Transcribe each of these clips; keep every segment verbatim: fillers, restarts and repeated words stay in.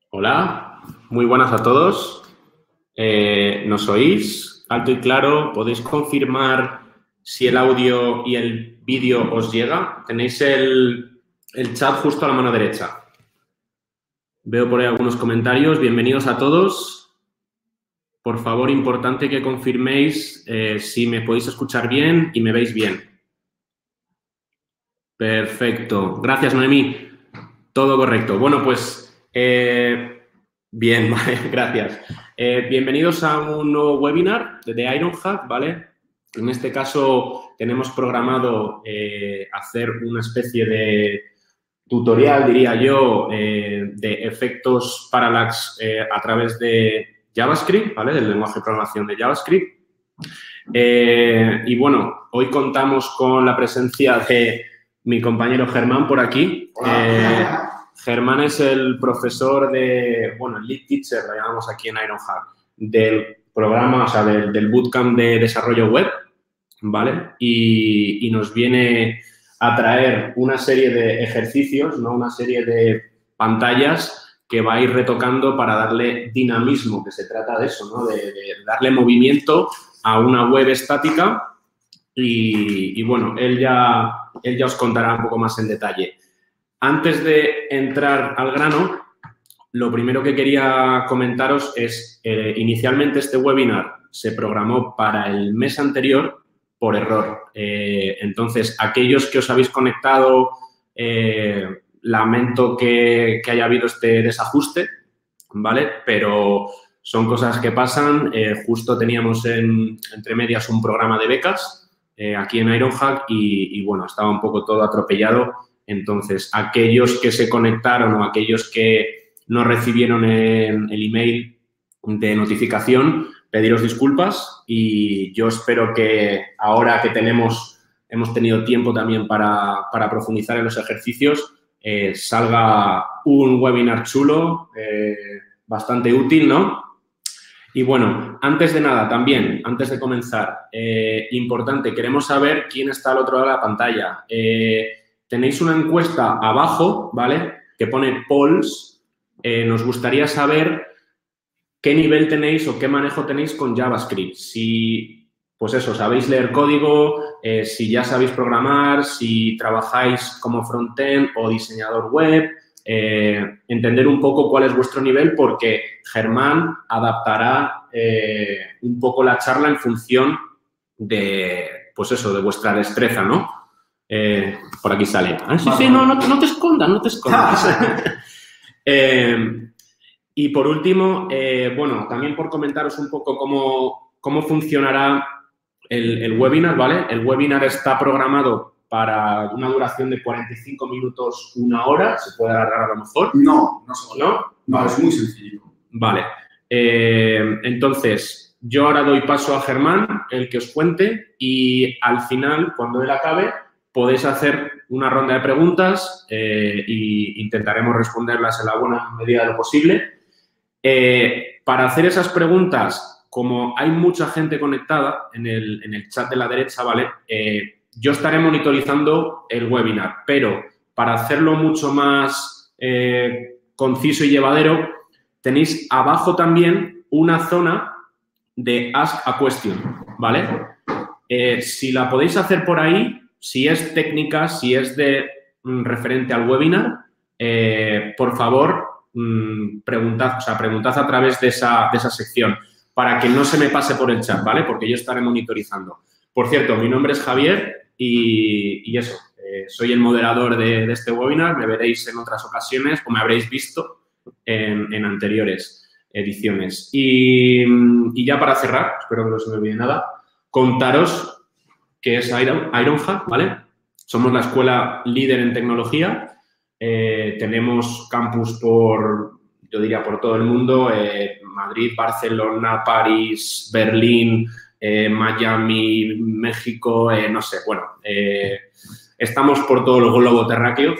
Hola, muy buenas a todos. Eh, ¿nos oís? Alto y claro. ¿Podéis confirmar si el audio y el vídeo os llega? Tenéis el, el chat justo a la mano derecha. Veo por ahí algunos comentarios. Bienvenidos a todos. Por favor, importante que confirméis eh, si me podéis escuchar bien y me veis bien. Perfecto. Gracias, Noemí. Todo correcto. Bueno, pues... Eh, Bien, vale, gracias. Eh, bienvenidos a un nuevo webinar de Ironhack, ¿vale? En este caso tenemos programado eh, hacer una especie de tutorial, diría yo, eh, de efectos parallax eh, a través de JavaScript, ¿vale? Del lenguaje de programación de JavaScript. Eh, y bueno, hoy contamos con la presencia de mi compañero Germán por aquí. Eh, Germán es el profesor de, bueno, el lead teacher, lo llamamos aquí en Ironhack, del programa, o sea, del, del bootcamp de desarrollo web, ¿vale? Y, y nos viene a traer una serie de ejercicios, ¿no? Una serie de pantallas que va a ir retocando para darle dinamismo, que se trata de eso, ¿no? De, de darle movimiento a una web estática y, y bueno, él ya, él ya os contará un poco más en detalle. Antes de entrar al grano, lo primero que quería comentaros es, eh, inicialmente este webinar se programó para el mes anterior por error. Eh, entonces, aquellos que os habéis conectado, eh, lamento que, que haya habido este desajuste, ¿vale? Pero son cosas que pasan. Eh, justo teníamos en, entre medias un programa de becas eh, aquí en Ironhack y, y, bueno, estaba un poco todo atropellado. Entonces, aquellos que se conectaron o aquellos que no recibieron el, el email de notificación, pediros disculpas y yo espero que ahora que tenemos, hemos tenido tiempo también para, para profundizar en los ejercicios, eh, salga un webinar chulo, eh, bastante útil, ¿no? Y bueno, antes de nada, también, antes de comenzar, eh, importante, queremos saber quién está al otro lado de la pantalla. Eh, tenéis una encuesta abajo, ¿vale?, que pone polls. Eh, nos gustaría saber qué nivel tenéis o qué manejo tenéis con JavaScript. Si, pues eso, sabéis leer código, eh, si ya sabéis programar, si trabajáis como frontend o diseñador web, eh, entender un poco cuál es vuestro nivel porque Germán adaptará eh, un poco la charla en función de, pues eso, de vuestra destreza, ¿no? Eh, por aquí sale. Ah, sí, sí, no, no, no te escondas, no te escondas. eh, y por último, eh, bueno, también por comentaros un poco cómo, cómo funcionará el, el webinar, ¿vale? El webinar está programado para una duración de cuarenta y cinco minutos, una hora. ¿Se puede alargar a lo mejor? No, no se puede. ¿No? No, es muy sencillo. Vale. Eh, entonces, yo ahora doy paso a Germán, el que os cuente, y al final, cuando él acabe, podéis hacer una ronda de preguntas e intentaremos responderlas en la buena medida de lo posible. Eh, para hacer esas preguntas, como hay mucha gente conectada en el, en el chat de la derecha, ¿vale? Eh, yo estaré monitorizando el webinar, pero para hacerlo mucho más eh, conciso y llevadero, tenéis abajo también una zona de Ask a Question, ¿vale? Eh, si la podéis hacer por ahí, si es técnica, si es de mm, referente al webinar, eh, por favor, mmm, preguntad, o sea, preguntad a través de esa, de esa sección para que no se me pase por el chat, ¿vale? Porque yo estaré monitorizando. Por cierto, mi nombre es Javier y, y eso, eh, soy el moderador de, de este webinar. Me veréis en otras ocasiones o me habréis visto en, en anteriores ediciones. Y, y ya para cerrar, espero que no se me olvide nada, contaros que es Iron, Ironhack, ¿vale? Somos la escuela líder en tecnología. Eh, tenemos campus por, yo diría, por todo el mundo. Eh, Madrid, Barcelona, París, Berlín, eh, Miami, México, eh, no sé, bueno. Eh, estamos por todo el globo terráqueo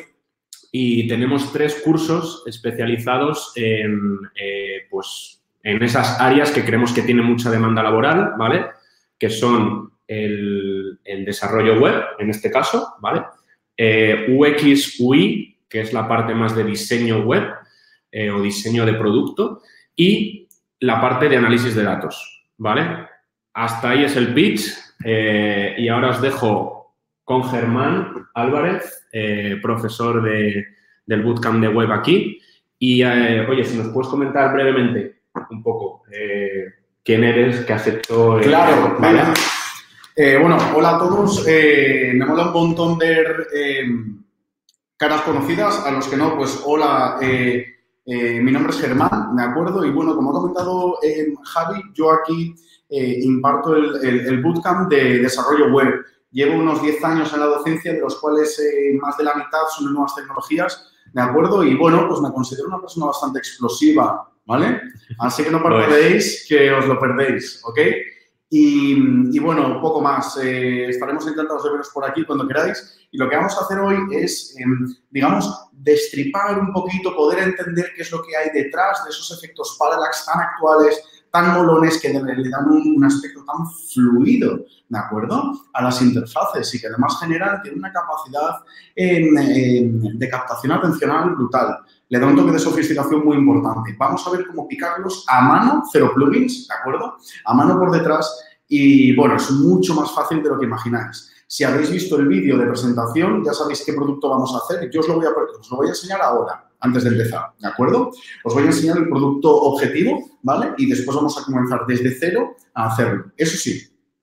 y tenemos tres cursos especializados en, eh, pues, en esas áreas que creemos que tienen mucha demanda laboral, ¿vale? Que son el, el desarrollo web, en este caso, ¿vale? Eh, U X, U I, que es la parte más de diseño web, eh, o diseño de producto y la parte de análisis de datos, ¿vale? Hasta ahí es el pitch eh, y ahora os dejo con Germán Álvarez, eh, profesor de, del bootcamp de web aquí. Y, eh, oye, si nos puedes comentar brevemente un poco eh, quién eres, qué has hecho. Eh, claro, ¿vale? Eh, bueno, hola a todos. Eh, me mola un montón ver eh, caras conocidas. A los que no, pues hola. Eh, eh, mi nombre es Germán, ¿de acuerdo? Y bueno, como ha comentado eh, Javi, yo aquí eh, imparto el, el, el bootcamp de desarrollo web. Llevo unos diez años en la docencia, de los cuales eh, más de la mitad son de nuevas tecnologías, ¿de acuerdo? Y bueno, pues me considero una persona bastante explosiva, ¿vale? Así que no parpadeéis, que os lo perdéis, ¿ok? Y, y bueno, poco más. Eh, estaremos encantados de veros por aquí cuando queráis. Y lo que vamos a hacer hoy es, eh, digamos, destripar un poquito, poder entender qué es lo que hay detrás de esos efectos parallax tan actuales, tan molones, que le dan un, un aspecto tan fluido, ¿de acuerdo?, a las interfaces y que además generan, tiene una capacidad en, en, de captación atencional brutal. Le da un toque de sofisticación muy importante. Vamos a ver cómo picarlos a mano, cero plugins, ¿de acuerdo?, a mano por detrás y, bueno, es mucho más fácil de lo que imagináis. Si habéis visto el vídeo de presentación, ya sabéis qué producto vamos a hacer. Yo os lo voy a, os lo voy a enseñar ahora, antes de empezar, ¿de acuerdo? Os voy a enseñar el producto objetivo, ¿vale? Y después vamos a comenzar desde cero a hacerlo. Eso sí,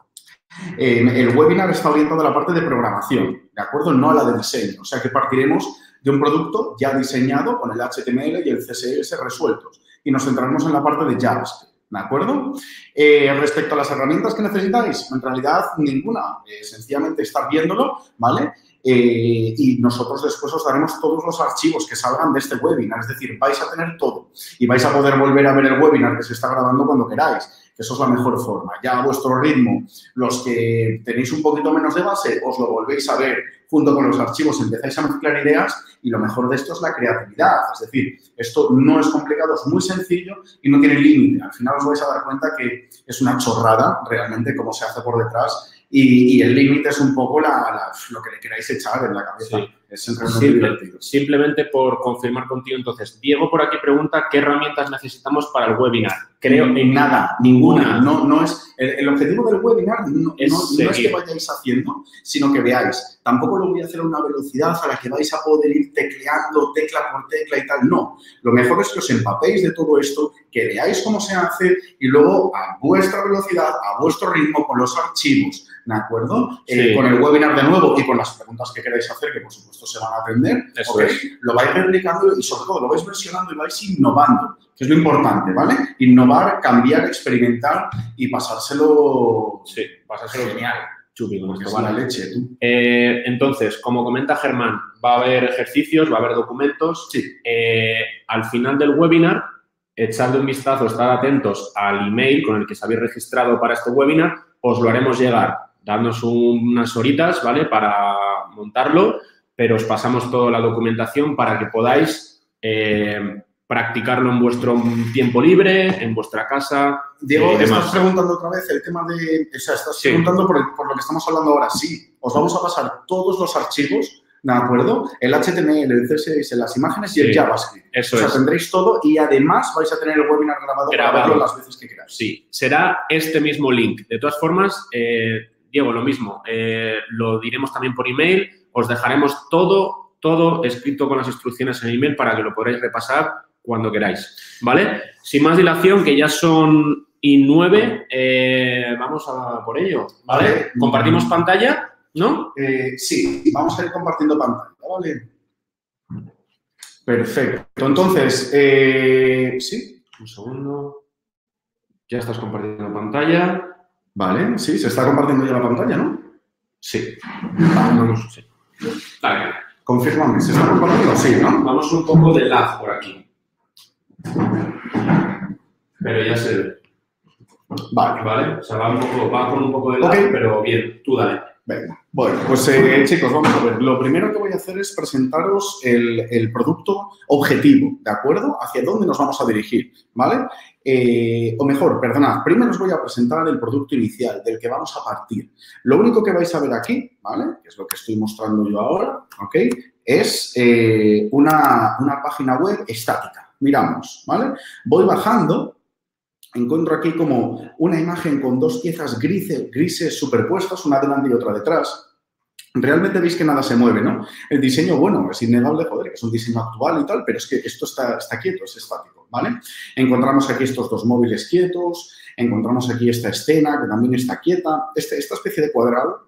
eh, el webinar está orientado a la parte de programación, ¿de acuerdo? No a la de diseño. O sea que partiremos de un producto ya diseñado con el H T M L y el C S S resueltos y nos centraremos en la parte de JavaScript. ¿De acuerdo? Eh, respecto a las herramientas que necesitáis, en realidad ninguna. Eh, sencillamente estar viéndolo, ¿vale? Eh, y nosotros después os daremos todos los archivos que salgan de este webinar. Es decir, vais a tener todo y vais a poder volver a ver el webinar que se está grabando cuando queráis. Eso es la mejor forma. Ya a vuestro ritmo, los que tenéis un poquito menos de base, os lo volvéis a ver junto con los archivos, empezáis a mezclar ideas y lo mejor de esto es la creatividad. Es decir, esto no es complicado, es muy sencillo y no tiene límite. Al final os vais a dar cuenta que es una chorrada realmente cómo se hace por detrás y, y el límite es un poco la, la, lo que le queráis echar en la cabeza. Sí. Es siempre muy Simple, divertido. Simplemente por confirmar contigo, entonces, Diego por aquí pregunta qué herramientas necesitamos para el webinar. Creo en nada, ninguna. No, no es, el, el objetivo del webinar no es, no, no es que vayáis haciendo, sino que veáis. Tampoco lo voy a hacer a una velocidad a la que vais a poder ir tecleando tecla por tecla y tal. No. Lo mejor es que os empapéis de todo esto, que veáis cómo se hace y luego a vuestra velocidad, a vuestro ritmo, con los archivos, ¿de acuerdo? Sí. Eh, con el webinar de nuevo y con las preguntas que queráis hacer, que por supuesto se van a atender, ¿okay? Lo vais replicando y sobre todo lo vais versionando y vais innovando, que es lo importante, ¿vale? Innovar, cambiar, experimentar y pasárselo, sí, pasárselo genial. Chupi, con esto, vale. La leche, tú. Eh, entonces, como comenta Germán, va a haber ejercicios, va a haber documentos. Sí. Eh, al final del webinar, echadle un vistazo, estad atentos al email con el que os habéis registrado para este webinar, os lo haremos llegar. Dadnos un, unas horitas, ¿vale?, para montarlo, pero os pasamos toda la documentación para que podáis eh, practicarlo en vuestro tiempo libre, en vuestra casa. Diego, eh, estás preguntando otra vez el tema de... O sea, estás sí. preguntando por, el, por lo que estamos hablando ahora. Sí, os vamos a pasar todos los archivos, ¿de acuerdo? El H T M L, el C S S, las imágenes y sí, el JavaScript. Eso o sea, es. tendréis todo y además vais a tener el webinar grabado, grabado. para verlo las veces que queráis. Sí, será este mismo link. De todas formas, eh, Diego, lo mismo. Eh, lo diremos también por email. Os dejaremos todo, todo escrito con las instrucciones en email para que lo podáis repasar cuando queráis, ¿vale? Sin más dilación, que ya son y nueve, eh, vamos a por ello, ¿vale? ¿Vale? ¿Compartimos pantalla? ¿No? Eh, sí, vamos a ir compartiendo pantalla, ¿vale? Perfecto. Entonces, eh, sí. Un segundo. Ya estás compartiendo pantalla. Vale, sí, se está compartiendo ya la pantalla, ¿no? Sí. Vamos, sí. Vale. Confírmame, ¿se está compartiendo? Sí, ¿no? Vamos un poco de lag por aquí. Pero ya se ve. Vale. Vale. O sea, va, un poco, va con un poco de lag, okay. Pero bien, tú dale. Venga. Bueno, pues eh, chicos, vamos a ver. Lo primero que voy a hacer es presentaros el, el producto objetivo, ¿de acuerdo? Hacia dónde nos vamos a dirigir, ¿vale? Eh, o mejor, perdonad, primero os voy a presentar el producto inicial del que vamos a partir. Lo único que vais a ver aquí, ¿vale? Que es lo que estoy mostrando yo ahora, ¿ok? Es eh, una, una página web estática, miramos, ¿vale? Voy bajando, encuentro aquí como una imagen con dos piezas grises, grises superpuestas, una delante y otra detrás. Realmente veis que nada se mueve, ¿no? El diseño, bueno, es innegable, joder, que es un diseño actual y tal, pero es que esto está, está quieto, es estático, ¿vale? Encontramos aquí estos dos móviles quietos, encontramos aquí esta escena que también está quieta, este, esta especie de cuadrado.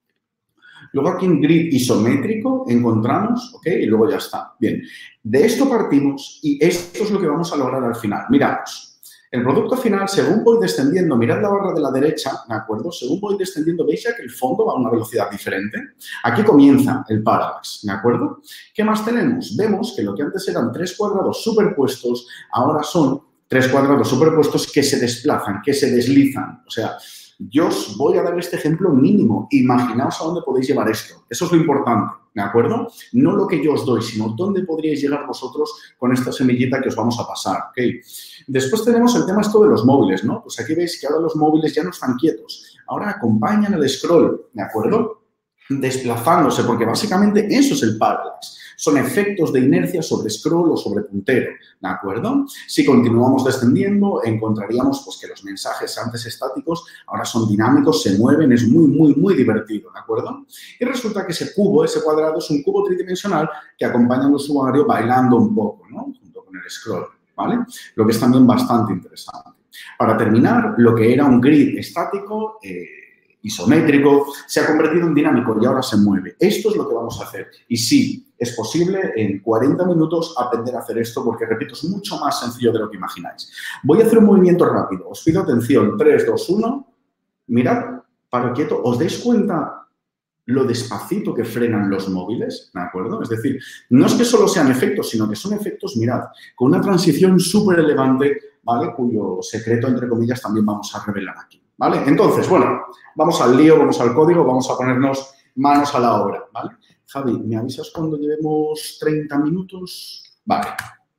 Luego aquí en grid isométrico encontramos, ¿ok? Y luego ya está. Bien, de esto partimos y esto es lo que vamos a lograr al final. Miramos. El producto final, según voy descendiendo, mirad la barra de la derecha, ¿de acuerdo? Según voy descendiendo, veis ya que el fondo va a una velocidad diferente. Aquí comienza el parallax, ¿de acuerdo? ¿Qué más tenemos? Vemos que lo que antes eran tres cuadrados superpuestos, ahora son tres cuadrados superpuestos que se desplazan, que se deslizan. O sea, yo os voy a dar este ejemplo mínimo. Imaginaos a dónde podéis llevar esto. Eso es lo importante, ¿de acuerdo? No lo que yo os doy, sino dónde podríais llegar vosotros con esta semillita que os vamos a pasar, ¿ok? Después tenemos el tema esto de los móviles, ¿no? Pues aquí veis que ahora los móviles ya no están quietos. Ahora acompañan el scroll, ¿de acuerdo? Desplazándose, porque básicamente eso es el parallax. Son efectos de inercia sobre scroll o sobre puntero, ¿de acuerdo? Si continuamos descendiendo, encontraríamos pues, que los mensajes antes estáticos ahora son dinámicos, se mueven, es muy, muy, muy divertido, ¿de acuerdo? Y resulta que ese cubo, ese cuadrado, es un cubo tridimensional que acompaña al usuario bailando un poco, ¿no? Junto con el scroll, ¿vale? Lo que es también bastante interesante. Para terminar, lo que era un grid estático, eh, isométrico, se ha convertido en dinámico y ahora se mueve. Esto es lo que vamos a hacer. Y sí, es posible en cuarenta minutos aprender a hacer esto porque, repito, es mucho más sencillo de lo que imagináis. Voy a hacer un movimiento rápido. Os pido atención. tres, dos, uno. Mirad, paro quieto. ¿Os dais cuenta lo despacito que frenan los móviles? ¿De acuerdo? Es decir, no es que solo sean efectos, sino que son efectos, mirad, con una transición súper elevante, ¿vale? Cuyo secreto, entre comillas, también vamos a revelar aquí. ¿Vale? Entonces, bueno, vamos al lío, vamos al código, vamos a ponernos manos a la obra, ¿vale? Javi, ¿me avisas cuando llevemos treinta minutos? Vale.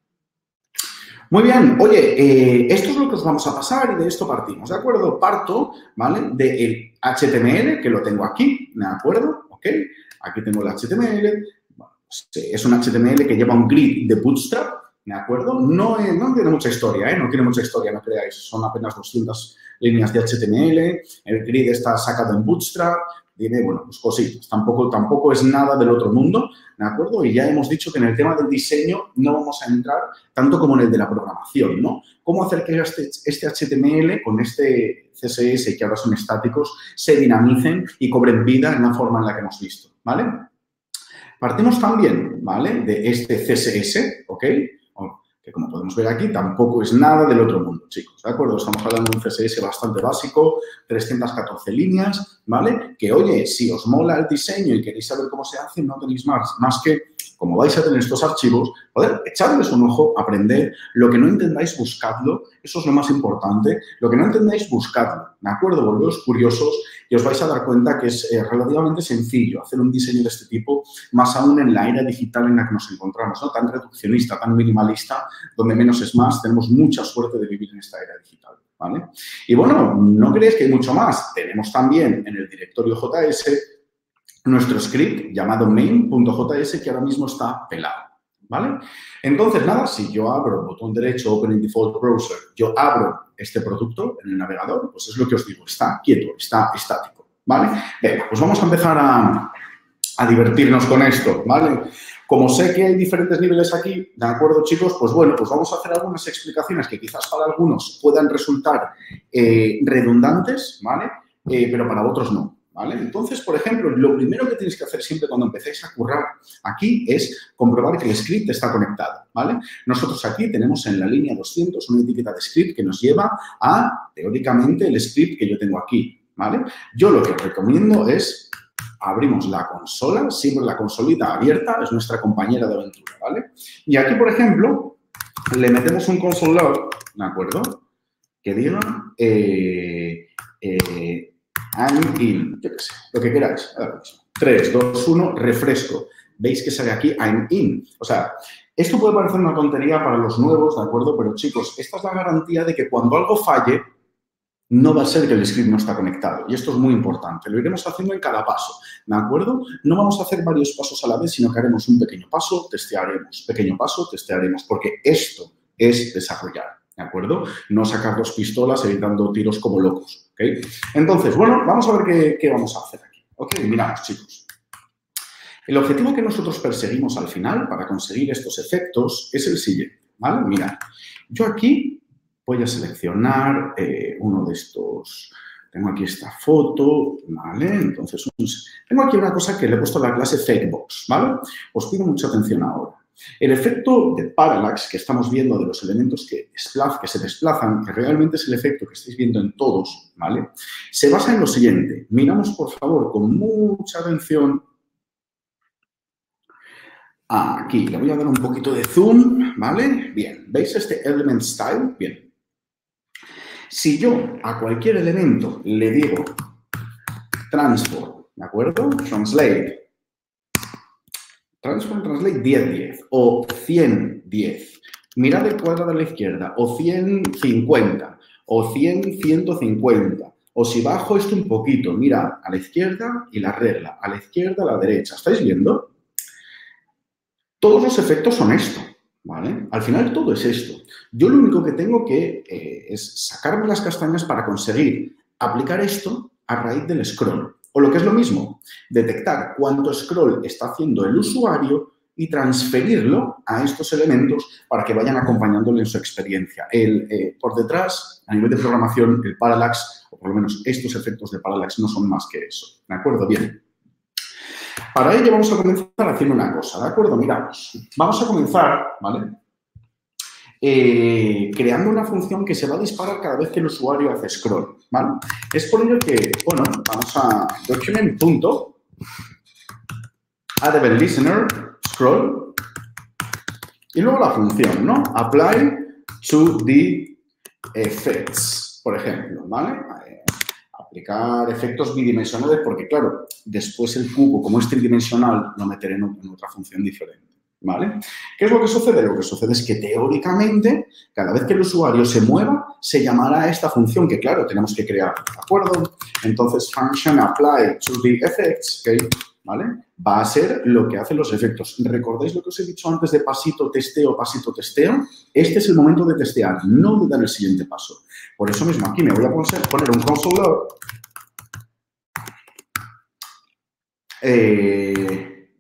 Muy bien. Oye, eh, esto es lo que os vamos a pasar y de esto partimos, ¿de acuerdo? Parto, ¿vale? Del H T M L, que lo tengo aquí, ¿de acuerdo? ¿Ok? Aquí tengo el H T M L. Bueno, pues, es un H T M L que lleva un grid de Bootstrap, ¿de acuerdo? No, eh, no tiene mucha historia, ¿eh? No tiene mucha historia, no creáis. Son apenas doscientas líneas de H T M L. El grid está sacado en Bootstrap. Tiene, bueno, pues cositas. Tampoco, tampoco es nada del otro mundo, ¿de acuerdo? Y ya hemos dicho que en el tema del diseño no vamos a entrar tanto como en el de la programación, ¿no? Cómo hacer que este, este H T M L con este C S S, que ahora son estáticos, se dinamicen y cobren vida en la forma en la que hemos visto, ¿vale? Partimos también, ¿vale? De este C S S, ¿ok? Que como podemos ver aquí, tampoco es nada del otro mundo, chicos, ¿de acuerdo? Estamos hablando de un C S S bastante básico, trescientas catorce líneas, ¿vale? Que, oye, si os mola el diseño y queréis saber cómo se hace, no tenéis más, más que, como vais a tener estos archivos, poder echarles un ojo, aprender. Lo que no entendáis, buscadlo. Eso es lo más importante. Lo que no entendáis, buscadlo, ¿de acuerdo? Volveos curiosos y os vais a dar cuenta que es eh, relativamente sencillo hacer un diseño de este tipo, más aún en la era digital en la que nos encontramos, ¿no? Tan reduccionista, tan minimalista, donde menos es más. Tenemos mucha suerte de vivir en esta era digital, ¿vale? Y bueno, no creéis que hay mucho más. Tenemos también en el directorio J S nuestro script llamado main.js que ahora mismo está pelado, ¿vale? Entonces, nada, si yo abro botón derecho, Open in Default Browser, yo abro este producto en el navegador, pues es lo que os digo, está quieto, está estático, ¿vale? Venga, pues vamos a empezar a, a divertirnos con esto, ¿vale? Como sé que hay diferentes niveles aquí, ¿de acuerdo, chicos? Pues bueno, pues vamos a hacer algunas explicaciones que quizás para algunos puedan resultar eh, redundantes, ¿vale? Eh, pero para otros no. ¿Vale? Entonces, por ejemplo, lo primero que tenéis que hacer siempre cuando empecéis a currar aquí es comprobar que el script está conectado, ¿vale? Nosotros aquí tenemos en la línea doscientos una etiqueta de script que nos lleva a, teóricamente, el script que yo tengo aquí, ¿vale? Yo lo que os recomiendo es abrimos la consola, siempre la consolita abierta, es nuestra compañera de aventura, ¿vale? Y aquí, por ejemplo, le metemos un console log, ¿de acuerdo? Que diga... Eh, eh, I'm in, yo qué sé, lo que queráis. tres, dos, uno, refresco. Veis que sale aquí I'm in. O sea, esto puede parecer una tontería para los nuevos, ¿de acuerdo? Pero, chicos, esta es la garantía de que cuando algo falle, no va a ser que el script no está conectado. Y esto es muy importante. Lo iremos haciendo en cada paso, ¿de acuerdo? No vamos a hacer varios pasos a la vez, sino que haremos un pequeño paso, testearemos, pequeño paso, testearemos, porque esto es desarrollar, ¿de acuerdo? No sacar dos pistolas evitando tiros como locos, ¿ok? Entonces, bueno, vamos a ver qué, qué vamos a hacer aquí. Ok, miramos, chicos. El objetivo que nosotros perseguimos al final para conseguir estos efectos es el siguiente, ¿vale? Mirad, yo aquí voy a seleccionar eh, uno de estos. Tengo aquí esta foto, ¿vale? Entonces, tengo aquí una cosa que le he puesto a la clase FakeBox, ¿vale? Os pido mucha atención ahora. El efecto de parallax que estamos viendo de los elementos que, desplaz, que se desplazan, que realmente es el efecto que estáis viendo en todos, ¿vale? Se basa en lo siguiente. Miramos, por favor, con mucha atención. Aquí, le voy a dar un poquito de zoom, ¿vale? Bien, ¿veis este element style? Bien. Si yo a cualquier elemento le digo transform, ¿de acuerdo? Translate. Transform, translate diez, diez o cien, diez. Mirad el cuadrado a la izquierda o cien, cincuenta o cien, ciento cincuenta. O si bajo esto un poquito, mirad a la izquierda y la regla, a la izquierda, a la derecha. ¿Estáis viendo? Todos los efectos son esto, ¿vale? Al final todo es esto. Yo lo único que tengo que eh, es sacarme las castañas para conseguir aplicar esto a raíz del scroll. O lo que es lo mismo, detectar cuánto scroll está haciendo el usuario y transferirlo a estos elementos para que vayan acompañándole en su experiencia. El, eh, por detrás, a nivel de programación, el parallax, o por lo menos estos efectos de parallax, no son más que eso. ¿De acuerdo? Bien. Para ello vamos a comenzar haciendo una cosa, ¿de acuerdo? Miramos. Vamos a comenzar, ¿vale? Eh, creando una función que se va a disparar cada vez que el usuario hace scroll, ¿vale? Es por ello que, bueno, vamos a document.addEventListener, scroll, y luego la función, ¿no? Apply to the effects, por ejemplo, ¿vale? Aplicar efectos bidimensionales porque, claro, después el cubo, como es tridimensional, lo meteré en otra función diferente, ¿vale? ¿Qué es lo que sucede? Lo que sucede es que, teóricamente, cada vez que el usuario se mueva, se llamará a esta función que, claro, tenemos que crear, ¿de acuerdo? Entonces, function apply to the effects, ¿ok? ¿Vale? Va a ser lo que hacen los efectos. ¿Recordáis lo que os he dicho antes de pasito, testeo, pasito, testeo? Este es el momento de testear, no de dar el siguiente paso. Por eso mismo aquí me voy a poner un console log. Eh,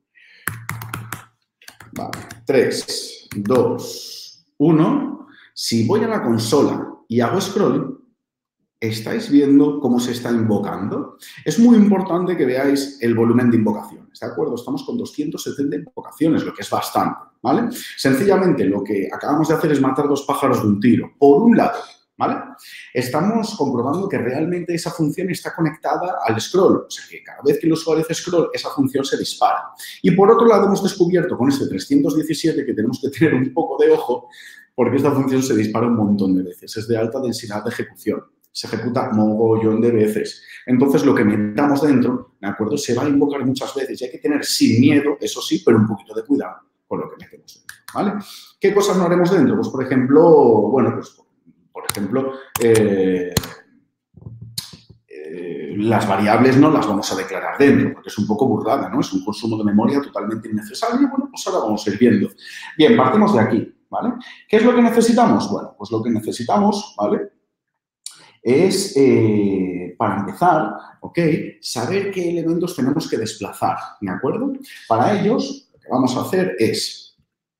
vale, tres, dos, uno. Si voy a la consola y hago scroll, ¿estáis viendo cómo se está invocando? Es muy importante que veáis el volumen de invocaciones, ¿de acuerdo? Estamos con doscientas setenta invocaciones, lo que es bastante, ¿vale? Sencillamente, lo que acabamos de hacer es matar dos pájaros de un tiro. Por un lado, ¿vale? Estamos comprobando que realmente esa función está conectada al scroll. O sea, que cada vez que el usuario hace scroll, esa función se dispara. Y por otro lado, hemos descubierto con este trescientos diecisiete que tenemos que tener un poco de ojo porque esta función se dispara un montón de veces. Es de alta densidad de ejecución. Se ejecuta mogollón de veces. Entonces, lo que metamos dentro, ¿de acuerdo? Se va a invocar muchas veces y hay que tener sin miedo, eso sí, pero un poquito de cuidado con lo que metemos dentro, ¿vale? ¿Qué cosas no haremos dentro? Pues, por ejemplo, bueno, pues, por ejemplo, eh, eh, las variables no las vamos a declarar dentro, porque es un poco burlada, ¿no? Es un consumo de memoria totalmente innecesario. Bueno, pues ahora vamos a ir viendo. Bien, partimos de aquí, ¿vale? ¿Qué es lo que necesitamos? Bueno, pues lo que necesitamos, ¿vale? Es, eh, para empezar, ¿ok? Saber qué elementos tenemos que desplazar, ¿de acuerdo? Para ellos, lo que vamos a hacer es,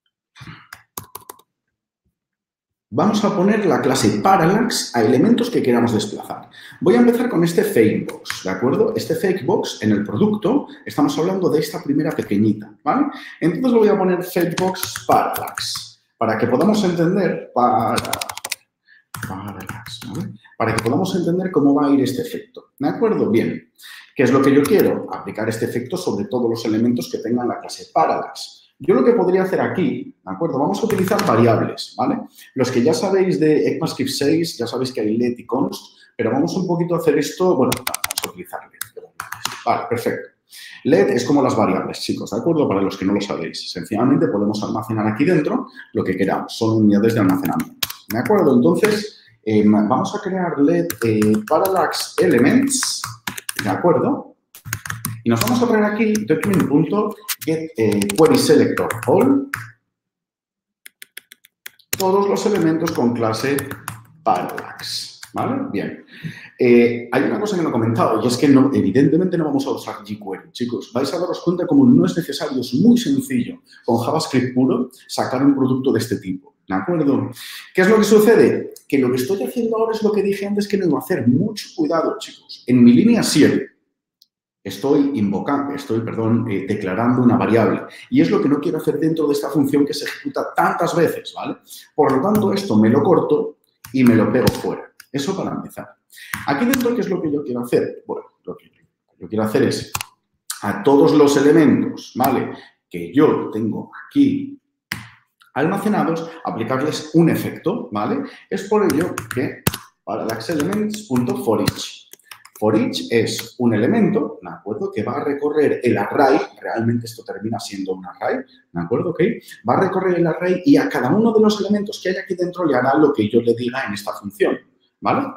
vamos a poner la clase parallax a elementos que queramos desplazar. Voy a empezar con este fakebox, ¿de acuerdo? Este fakebox en el producto, estamos hablando de esta primera pequeñita, ¿vale? Entonces lo voy a poner fakebox parallax, para que podamos entender, para, parallax, ¿vale? Para que podamos entender cómo va a ir este efecto, ¿de acuerdo? Bien, ¿qué es lo que yo quiero? Aplicar este efecto sobre todos los elementos que tengan la clase parallax. Yo lo que podría hacer aquí, ¿de acuerdo? Vamos a utilizar variables, ¿vale? Los que ya sabéis de ECMAScript seis, ya sabéis que hay let y const, pero vamos un poquito a hacer esto, bueno, vamos a utilizar let. Vale, perfecto. Let es como las variables, chicos, ¿de acuerdo? Para los que no lo sabéis. Sencillamente podemos almacenar aquí dentro lo que queramos, son unidades de almacenamiento, ¿de acuerdo? Entonces, eh, vamos a crear let eh, parallax elements, ¿de acuerdo? Y nos vamos a traer aquí document.get eh, query selector all, todos los elementos con clase parallax, ¿vale? Bien. Eh, hay una cosa que no he comentado y es que no, evidentemente no vamos a usar jQuery, chicos. Vais a daros cuenta como no es necesario, es muy sencillo con JavaScript puro sacar un producto de este tipo, ¿de acuerdo? ¿Qué es lo que sucede? Que lo que estoy haciendo ahora es lo que dije antes que no iba a hacer. Mucho cuidado, chicos. En mi línea siete estoy invocando, estoy, perdón, eh, declarando una variable y es lo que no quiero hacer dentro de esta función que se ejecuta tantas veces, ¿vale? Por lo tanto, esto me lo corto y me lo pego fuera. Eso para empezar. Aquí dentro, ¿qué es lo que yo quiero hacer? Bueno, lo que yo quiero hacer es a todos los elementos, ¿vale?, que yo tengo aquí almacenados, aplicarles un efecto, ¿vale? Es por ello que parallax_elements.forEach. ForEach es un elemento, ¿de acuerdo?, que va a recorrer el array, realmente esto termina siendo un array, ¿de acuerdo?, ¿ok? Va a recorrer el array y a cada uno de los elementos que hay aquí dentro le hará lo que yo le diga en esta función, ¿vale?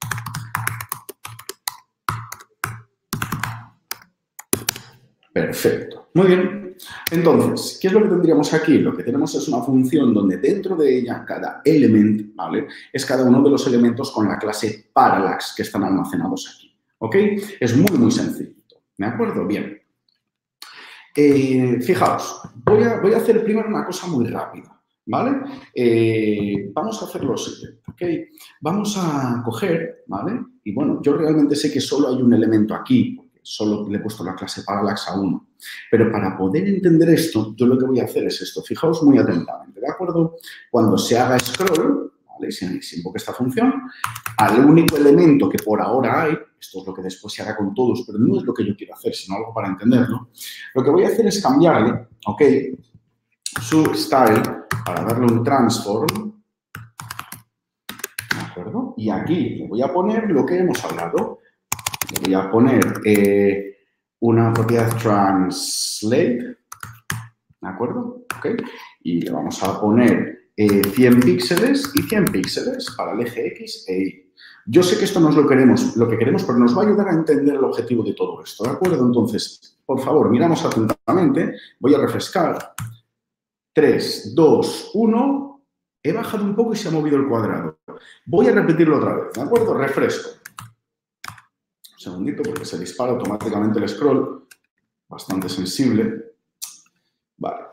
Perfecto. Muy bien. Entonces, ¿qué es lo que tendríamos aquí? Lo que tenemos es una función donde dentro de ella cada element, ¿vale?, es cada uno de los elementos con la clase parallax que están almacenados aquí. ¿Ok? Es muy, muy sencillito. ¿De acuerdo? Bien. Eh, fijaos, voy a, voy a hacer primero una cosa muy rápida, ¿vale? Eh, vamos a hacer lo siguiente, ¿ok? Vamos a coger, ¿vale? Y bueno, yo realmente sé que solo hay un elemento aquí, porque solo le he puesto la clase parallax a uno. Pero para poder entender esto, yo lo que voy a hacer es esto. Fijaos muy atentamente, ¿de acuerdo? Cuando se haga scroll, ¿vale?, si, si invoque esta función, al único elemento que por ahora hay, esto es lo que después se hará con todos, pero no es lo que yo quiero hacer, sino algo para entenderlo, lo que voy a hacer es cambiarle, ¿ok?, su style para darle un transform, ¿de acuerdo? Y aquí le voy a poner lo que hemos hablado. Le voy a poner eh, una propiedad translate, ¿de acuerdo? ¿Ok? Y le vamos a poner eh, cien píxeles y cien píxeles para el eje X e Y. Yo sé que esto no es lo que queremos, lo que queremos, pero nos va a ayudar a entender el objetivo de todo esto, ¿de acuerdo? Entonces, por favor, miramos atentamente. Voy a refrescar. tres, dos, uno. He bajado un poco y se ha movido el cuadrado. Voy a repetirlo otra vez, ¿de acuerdo? Refresco. Un segundito porque se dispara automáticamente el scroll. Bastante sensible. Vale.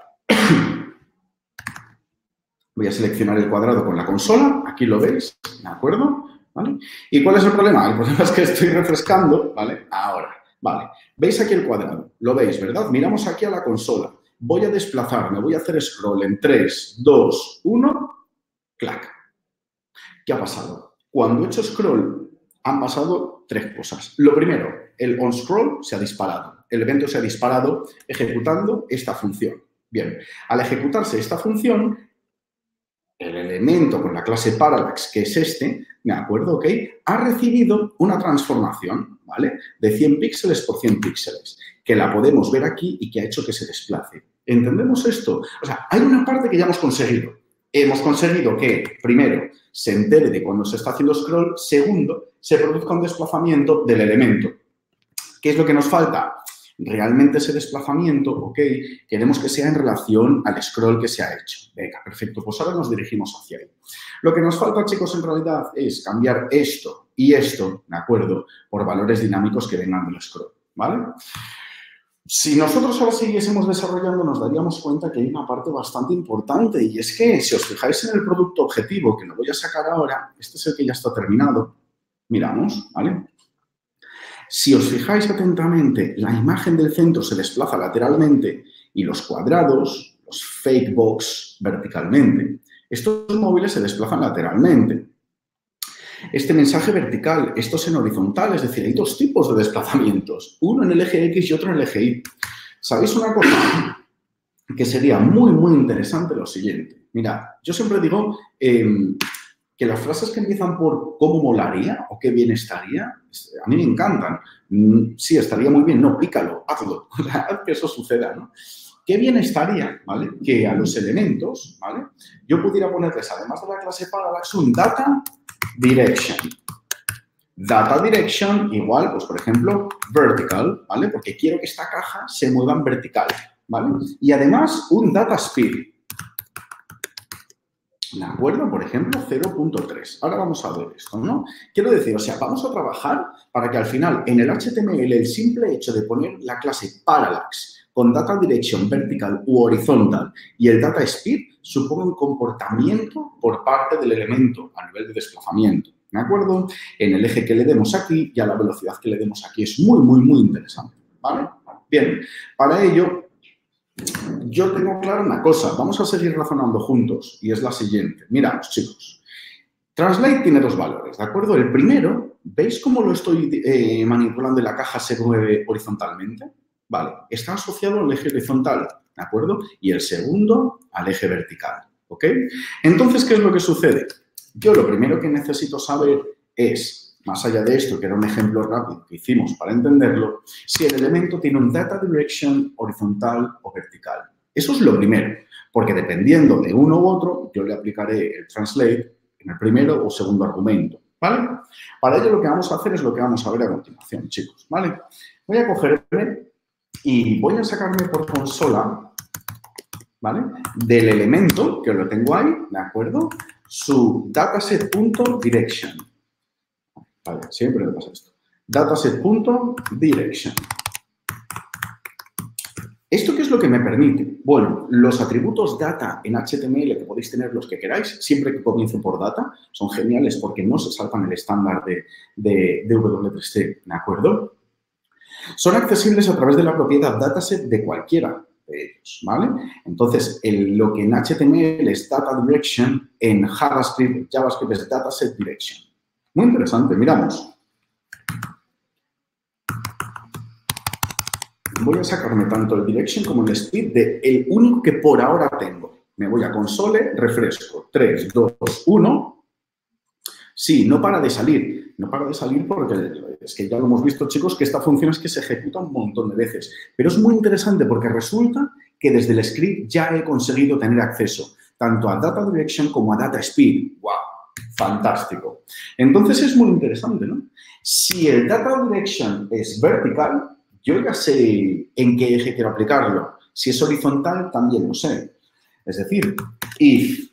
Voy a seleccionar el cuadrado con la consola. Aquí lo veis, ¿de acuerdo? ¿Vale? ¿Y cuál es el problema? El problema es que estoy refrescando, ¿vale? Ahora, vale. ¿Veis aquí el cuadrado? Lo veis, ¿verdad? Miramos aquí a la consola. Voy a desplazarme, voy a hacer scroll en tres, dos, uno, clac. ¿Qué ha pasado? Cuando he hecho scroll, han pasado tres cosas. Lo primero, el onScroll se ha disparado. El evento se ha disparado ejecutando esta función. Bien, al ejecutarse esta función, el elemento con la clase parallax, que es este, ¿de acuerdo? ¿Ok? Ha recibido una transformación, ¿vale?, de cien píxeles por cien píxeles, que la podemos ver aquí y que ha hecho que se desplace. ¿Entendemos esto? O sea, hay una parte que ya hemos conseguido. Hemos conseguido que, primero, se entere de cuando se está haciendo scroll. Segundo, se produzca un desplazamiento del elemento. ¿Qué es lo que nos falta? Realmente ese desplazamiento, ok, queremos que sea en relación al scroll que se ha hecho. Venga, perfecto, pues ahora nos dirigimos hacia ahí. Lo que nos falta, chicos, en realidad es cambiar esto y esto, ¿de acuerdo?, por valores dinámicos que vengan del scroll, ¿vale? Si nosotros ahora siguiésemos desarrollando, nos daríamos cuenta que hay una parte bastante importante y es que, si os fijáis en el producto objetivo, que lo voy a sacar ahora, este es el que ya está terminado, miramos, ¿vale? Si os fijáis atentamente, la imagen del centro se desplaza lateralmente y los cuadrados, los fake box, verticalmente. Estos móviles se desplazan lateralmente. Este mensaje vertical, estos en horizontal, es decir, hay dos tipos de desplazamientos, uno en el eje X y otro en el eje Y. ¿Sabéis una cosa? Que sería muy, muy interesante lo siguiente. Mirad, yo siempre digo eh, que las frases que empiezan por ¿cómo molaría? O ¿qué bien estaría? A mí me encantan. Sí, estaría muy bien. No, pícalo, hazlo. Haz que eso suceda, ¿no? Qué bien estaría, ¿vale?, que a los elementos, ¿vale?, yo pudiera ponerles, además de la clase parallax, un data direction. Data direction igual, pues por ejemplo, vertical, ¿vale? Porque quiero que esta caja se mueva en vertical, ¿vale? Y además un data speed. ¿De acuerdo? Por ejemplo, cero punto tres. Ahora vamos a ver esto, ¿no? Quiero decir, o sea, vamos a trabajar para que al final en el H T M L el simple hecho de poner la clase parallax con data direction vertical u horizontal y el data speed supone un comportamiento por parte del elemento a nivel de desplazamiento, ¿de acuerdo? En el eje que le demos aquí y a la velocidad que le demos aquí es muy, muy, muy interesante, ¿vale? Bien, para ello yo tengo claro una cosa, vamos a seguir razonando juntos y es la siguiente. Mirad, chicos, translate tiene dos valores, ¿de acuerdo? El primero, ¿veis cómo lo estoy eh, manipulando y la caja se mueve horizontalmente? Vale, está asociado al eje horizontal, ¿de acuerdo? Y el segundo al eje vertical, ¿ok? Entonces, ¿qué es lo que sucede? Yo lo primero que necesito saber es, más allá de esto, que era un ejemplo rápido que hicimos para entenderlo, si el elemento tiene un data direction horizontal o vertical. Eso es lo primero, porque dependiendo de uno u otro, yo le aplicaré el translate en el primero o segundo argumento, ¿vale? Para ello lo que vamos a hacer es lo que vamos a ver a continuación, chicos, ¿vale? Voy a cogerme y voy a sacarme por consola, ¿vale? Del elemento, que lo tengo ahí, ¿de acuerdo? Su dataset.direction. Vale, siempre me pasa esto. Dataset.direction. ¿Esto qué es lo que me permite? Bueno, los atributos data en H T M L, que podéis tener los que queráis, siempre que comiencen por data, son geniales porque no se saltan el estándar de, de, de W tres C, ¿de acuerdo? Son accesibles a través de la propiedad dataset de cualquiera de ellos, ¿vale? Entonces, el, lo que en H T M L es data direction, en JavaScript, JavaScript es dataset direction. Muy interesante, miramos. Voy a sacarme tanto el direction como el speed de el único que por ahora tengo. Me voy a console, refresco. tres, dos, uno. Sí, no para de salir. No para de salir porque es que ya lo hemos visto, chicos, que esta función es que se ejecuta un montón de veces. Pero es muy interesante porque resulta que desde el script ya he conseguido tener acceso tanto a data direction como a data speed. ¡Wow! Fantástico. Entonces es muy interesante, ¿no? Si el data direction es vertical, yo ya sé en qué eje quiero aplicarlo. Si es horizontal, también lo sé. Es decir, if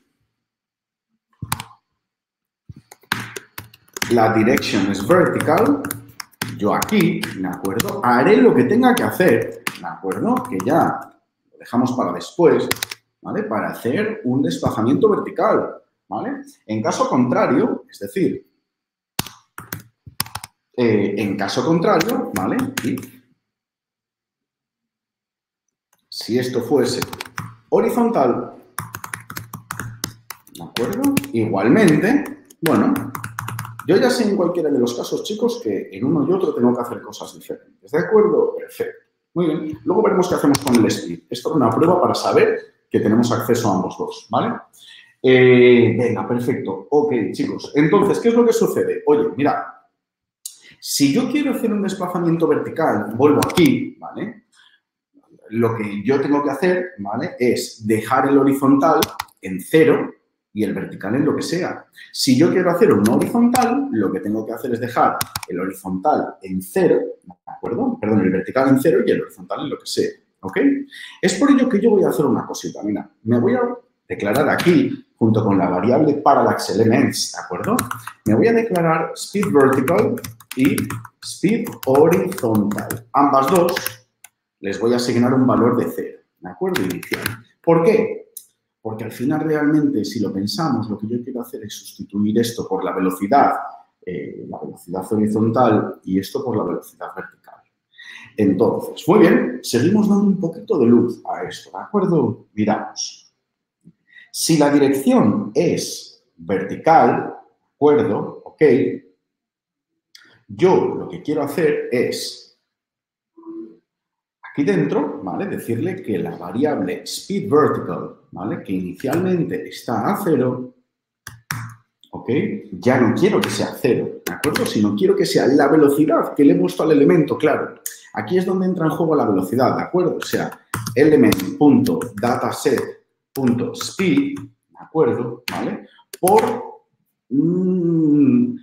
la direction es vertical, yo aquí, ¿de acuerdo? Haré lo que tenga que hacer, ¿de acuerdo? Que ya lo dejamos para después, ¿vale? Para hacer un desplazamiento vertical, ¿vale? En caso contrario, es decir, eh, en caso contrario, ¿vale? If si esto fuese horizontal, ¿de acuerdo? Igualmente, bueno, yo ya sé en cualquiera de los casos, chicos, que en uno y otro tengo que hacer cosas diferentes, ¿de acuerdo? Perfecto. Muy bien. Luego veremos qué hacemos con el speed. Esto es una prueba para saber que tenemos acceso a ambos dos, ¿vale? Eh, venga, perfecto. Ok, chicos. Entonces, ¿qué es lo que sucede? Oye, mirad, si yo quiero hacer un desplazamiento vertical, vuelvo aquí, ¿vale? Lo que yo tengo que hacer, ¿vale? Es dejar el horizontal en cero y el vertical en lo que sea. Si yo quiero hacer un horizontal, lo que tengo que hacer es dejar el horizontal en cero, ¿de acuerdo? Perdón, el vertical en cero y el horizontal en lo que sea, ¿ok? Es por ello que yo voy a hacer una cosita, mira. Me voy a declarar aquí, junto con la variable parallax elements, ¿de acuerdo? Me voy a declarar speed vertical y speed horizontal. Ambas dos les voy a asignar un valor de cero, ¿de acuerdo? Inicial. ¿Por qué? Porque al final realmente, si lo pensamos, lo que yo quiero hacer es sustituir esto por la velocidad, eh, la velocidad horizontal y esto por la velocidad vertical. Entonces, muy bien, seguimos dando un poquito de luz a esto, ¿de acuerdo? Miramos. Si la dirección es vertical, ¿de acuerdo? Ok. Yo lo que quiero hacer es aquí dentro, ¿vale? Decirle que la variable speed vertical, ¿vale? Que inicialmente está a cero, ¿ok? Ya no quiero que sea cero, ¿de acuerdo? Sino quiero que sea la velocidad que le he puesto al elemento, claro. Aquí es donde entra en juego la velocidad, ¿de acuerdo? O sea, element.dataset.speed, ¿de acuerdo? ¿Vale? Por mmm, un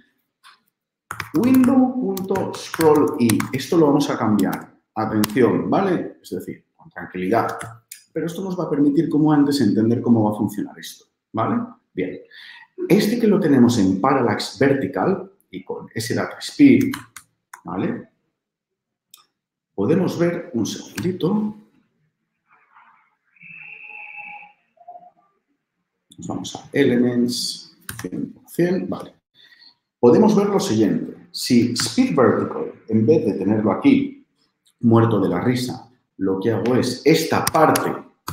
window.scrollE. Esto lo vamos a cambiar. Atención, ¿vale? Es decir, con tranquilidad. Pero esto nos va a permitir, como antes, entender cómo va a funcionar esto, ¿vale? Bien. Este que lo tenemos en parallax vertical y con ese data speed, ¿vale? Podemos ver, un segundito. Nos vamos a Elements, cien por cien, vale. Podemos ver lo siguiente. Si Speed Vertical, en vez de tenerlo aquí, muerto de la risa, lo que hago es esta parte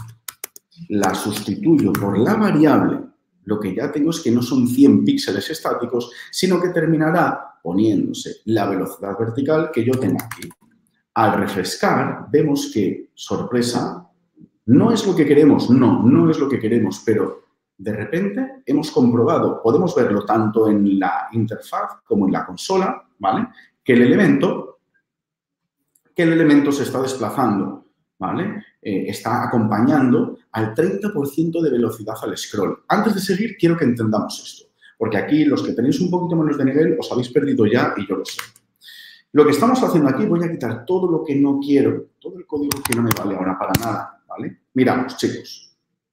la sustituyo por la variable, lo que ya tengo es que no son cien píxeles estáticos, sino que terminará poniéndose la velocidad vertical que yo tengo aquí. Al refrescar, vemos que, sorpresa, no es lo que queremos, no, no es lo que queremos, pero de repente hemos comprobado, podemos verlo tanto en la interfaz como en la consola, ¿vale? Que el elemento, que el elemento se está desplazando, ¿vale? Eh, está acompañando al treinta por ciento de velocidad al scroll. Antes de seguir, quiero que entendamos esto, porque aquí los que tenéis un poquito menos de nivel os habéis perdido ya y yo lo sé. Lo que estamos haciendo aquí, voy a quitar todo lo que no quiero, todo el código que no me vale ahora para nada, ¿vale? Miramos, chicos.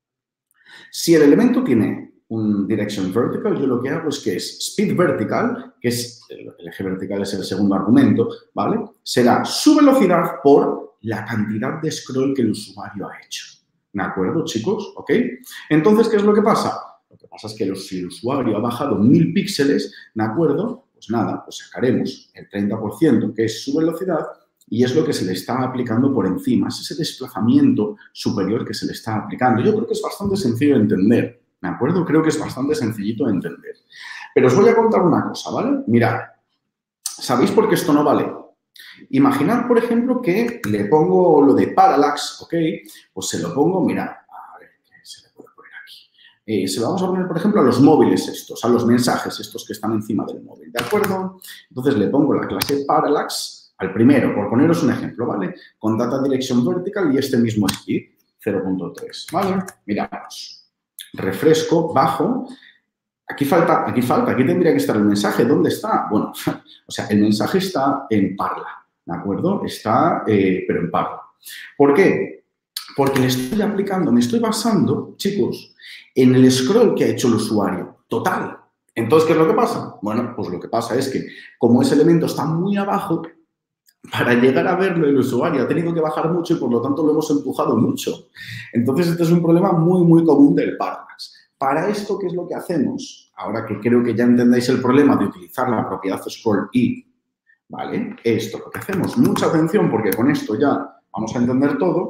Si el elemento tiene un direction vertical, yo lo que hago es que es speed vertical, que es el eje vertical es el segundo argumento, ¿vale? Será su velocidad por la cantidad de scroll que el usuario ha hecho. ¿De acuerdo, chicos? ¿Ok? Entonces, ¿qué es lo que pasa? Lo que pasa es que si el usuario ha bajado mil píxeles, ¿de acuerdo? Pues nada, pues sacaremos el treinta por ciento, que es su velocidad, y es lo que se le está aplicando por encima. Es ese desplazamiento superior que se le está aplicando. Yo creo que es bastante sencillo de entender, ¿de acuerdo? Creo que es bastante sencillito de entender. Pero os voy a contar una cosa, ¿vale? Mirad, ¿sabéis por qué esto no vale? Imaginad, por ejemplo, que le pongo lo de parallax, ¿ok? Pues se lo pongo, mirad, a ver, ¿qué se le puede poner aquí? Eh, se lo vamos a poner, por ejemplo, a los móviles estos, a los mensajes estos que están encima del móvil, ¿de acuerdo? Entonces le pongo la clase parallax al primero, por poneros un ejemplo, ¿vale? Con data direction vertical y este mismo speed, cero punto tres, ¿vale? Miramos. Refresco, bajo. Aquí falta, aquí falta, aquí tendría que estar el mensaje. ¿Dónde está? Bueno, o sea, el mensaje está en Parla, ¿de acuerdo? Está, eh, pero en Parla. ¿Por qué? Porque le estoy aplicando, me estoy basando, chicos, en el scroll que ha hecho el usuario. Total. Entonces, ¿qué es lo que pasa? Bueno, pues lo que pasa es que como ese elemento está muy abajo, para llegar a verlo el usuario ha tenido que bajar mucho y por lo tanto lo hemos empujado mucho. Entonces, este es un problema muy, muy común del parallax. Para esto, ¿qué es lo que hacemos? Ahora que creo que ya entendéis el problema de utilizar la propiedad scrollE, ¿vale? Esto, lo que hacemos, mucha atención porque con esto ya vamos a entender todo.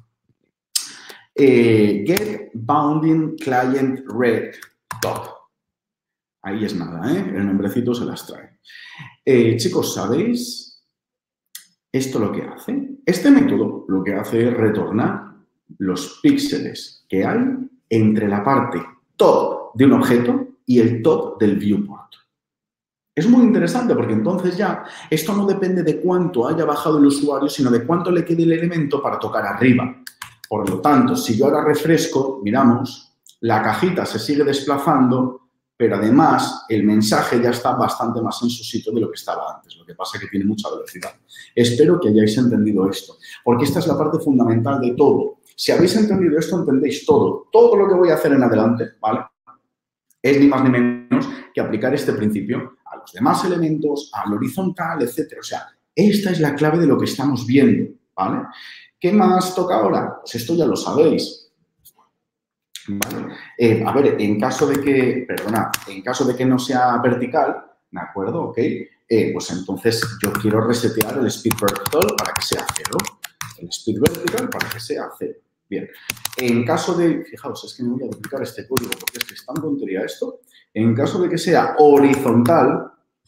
Eh, get bounding client red top. Ahí es nada, ¿eh? El nombrecito se las trae. Eh, chicos, ¿sabéis esto lo que hace? Este método lo que hace es retornar los píxeles que hay entre la parte top de un objeto y el top del viewport. Es muy interesante porque entonces ya esto no depende de cuánto haya bajado el usuario, sino de cuánto le quede el elemento para tocar arriba. Por lo tanto, si yo ahora refresco, miramos, la cajita se sigue desplazando, pero además el mensaje ya está bastante más en su sitio de lo que estaba antes. Lo que pasa es que tiene mucha velocidad. Espero que hayáis entendido esto, porque esta es la parte fundamental de todo. Si habéis entendido esto, entendéis todo. Todo lo que voy a hacer en adelante, ¿vale? Es ni más ni menos que aplicar este principio a los demás elementos, al horizontal, etcétera. O sea, esta es la clave de lo que estamos viendo, ¿vale? ¿Qué más toca ahora? Pues esto ya lo sabéis. Vale. Eh, a ver, en caso de que, perdona, en caso de que no sea vertical, ¿de acuerdo? Ok, eh, pues entonces yo quiero resetear el speed vertical para que sea cero. El speed vertical para que sea cero. Bien. En caso de, fijaos, es que me voy a duplicar este código porque es que es tan tontería esto. En caso de que sea horizontal,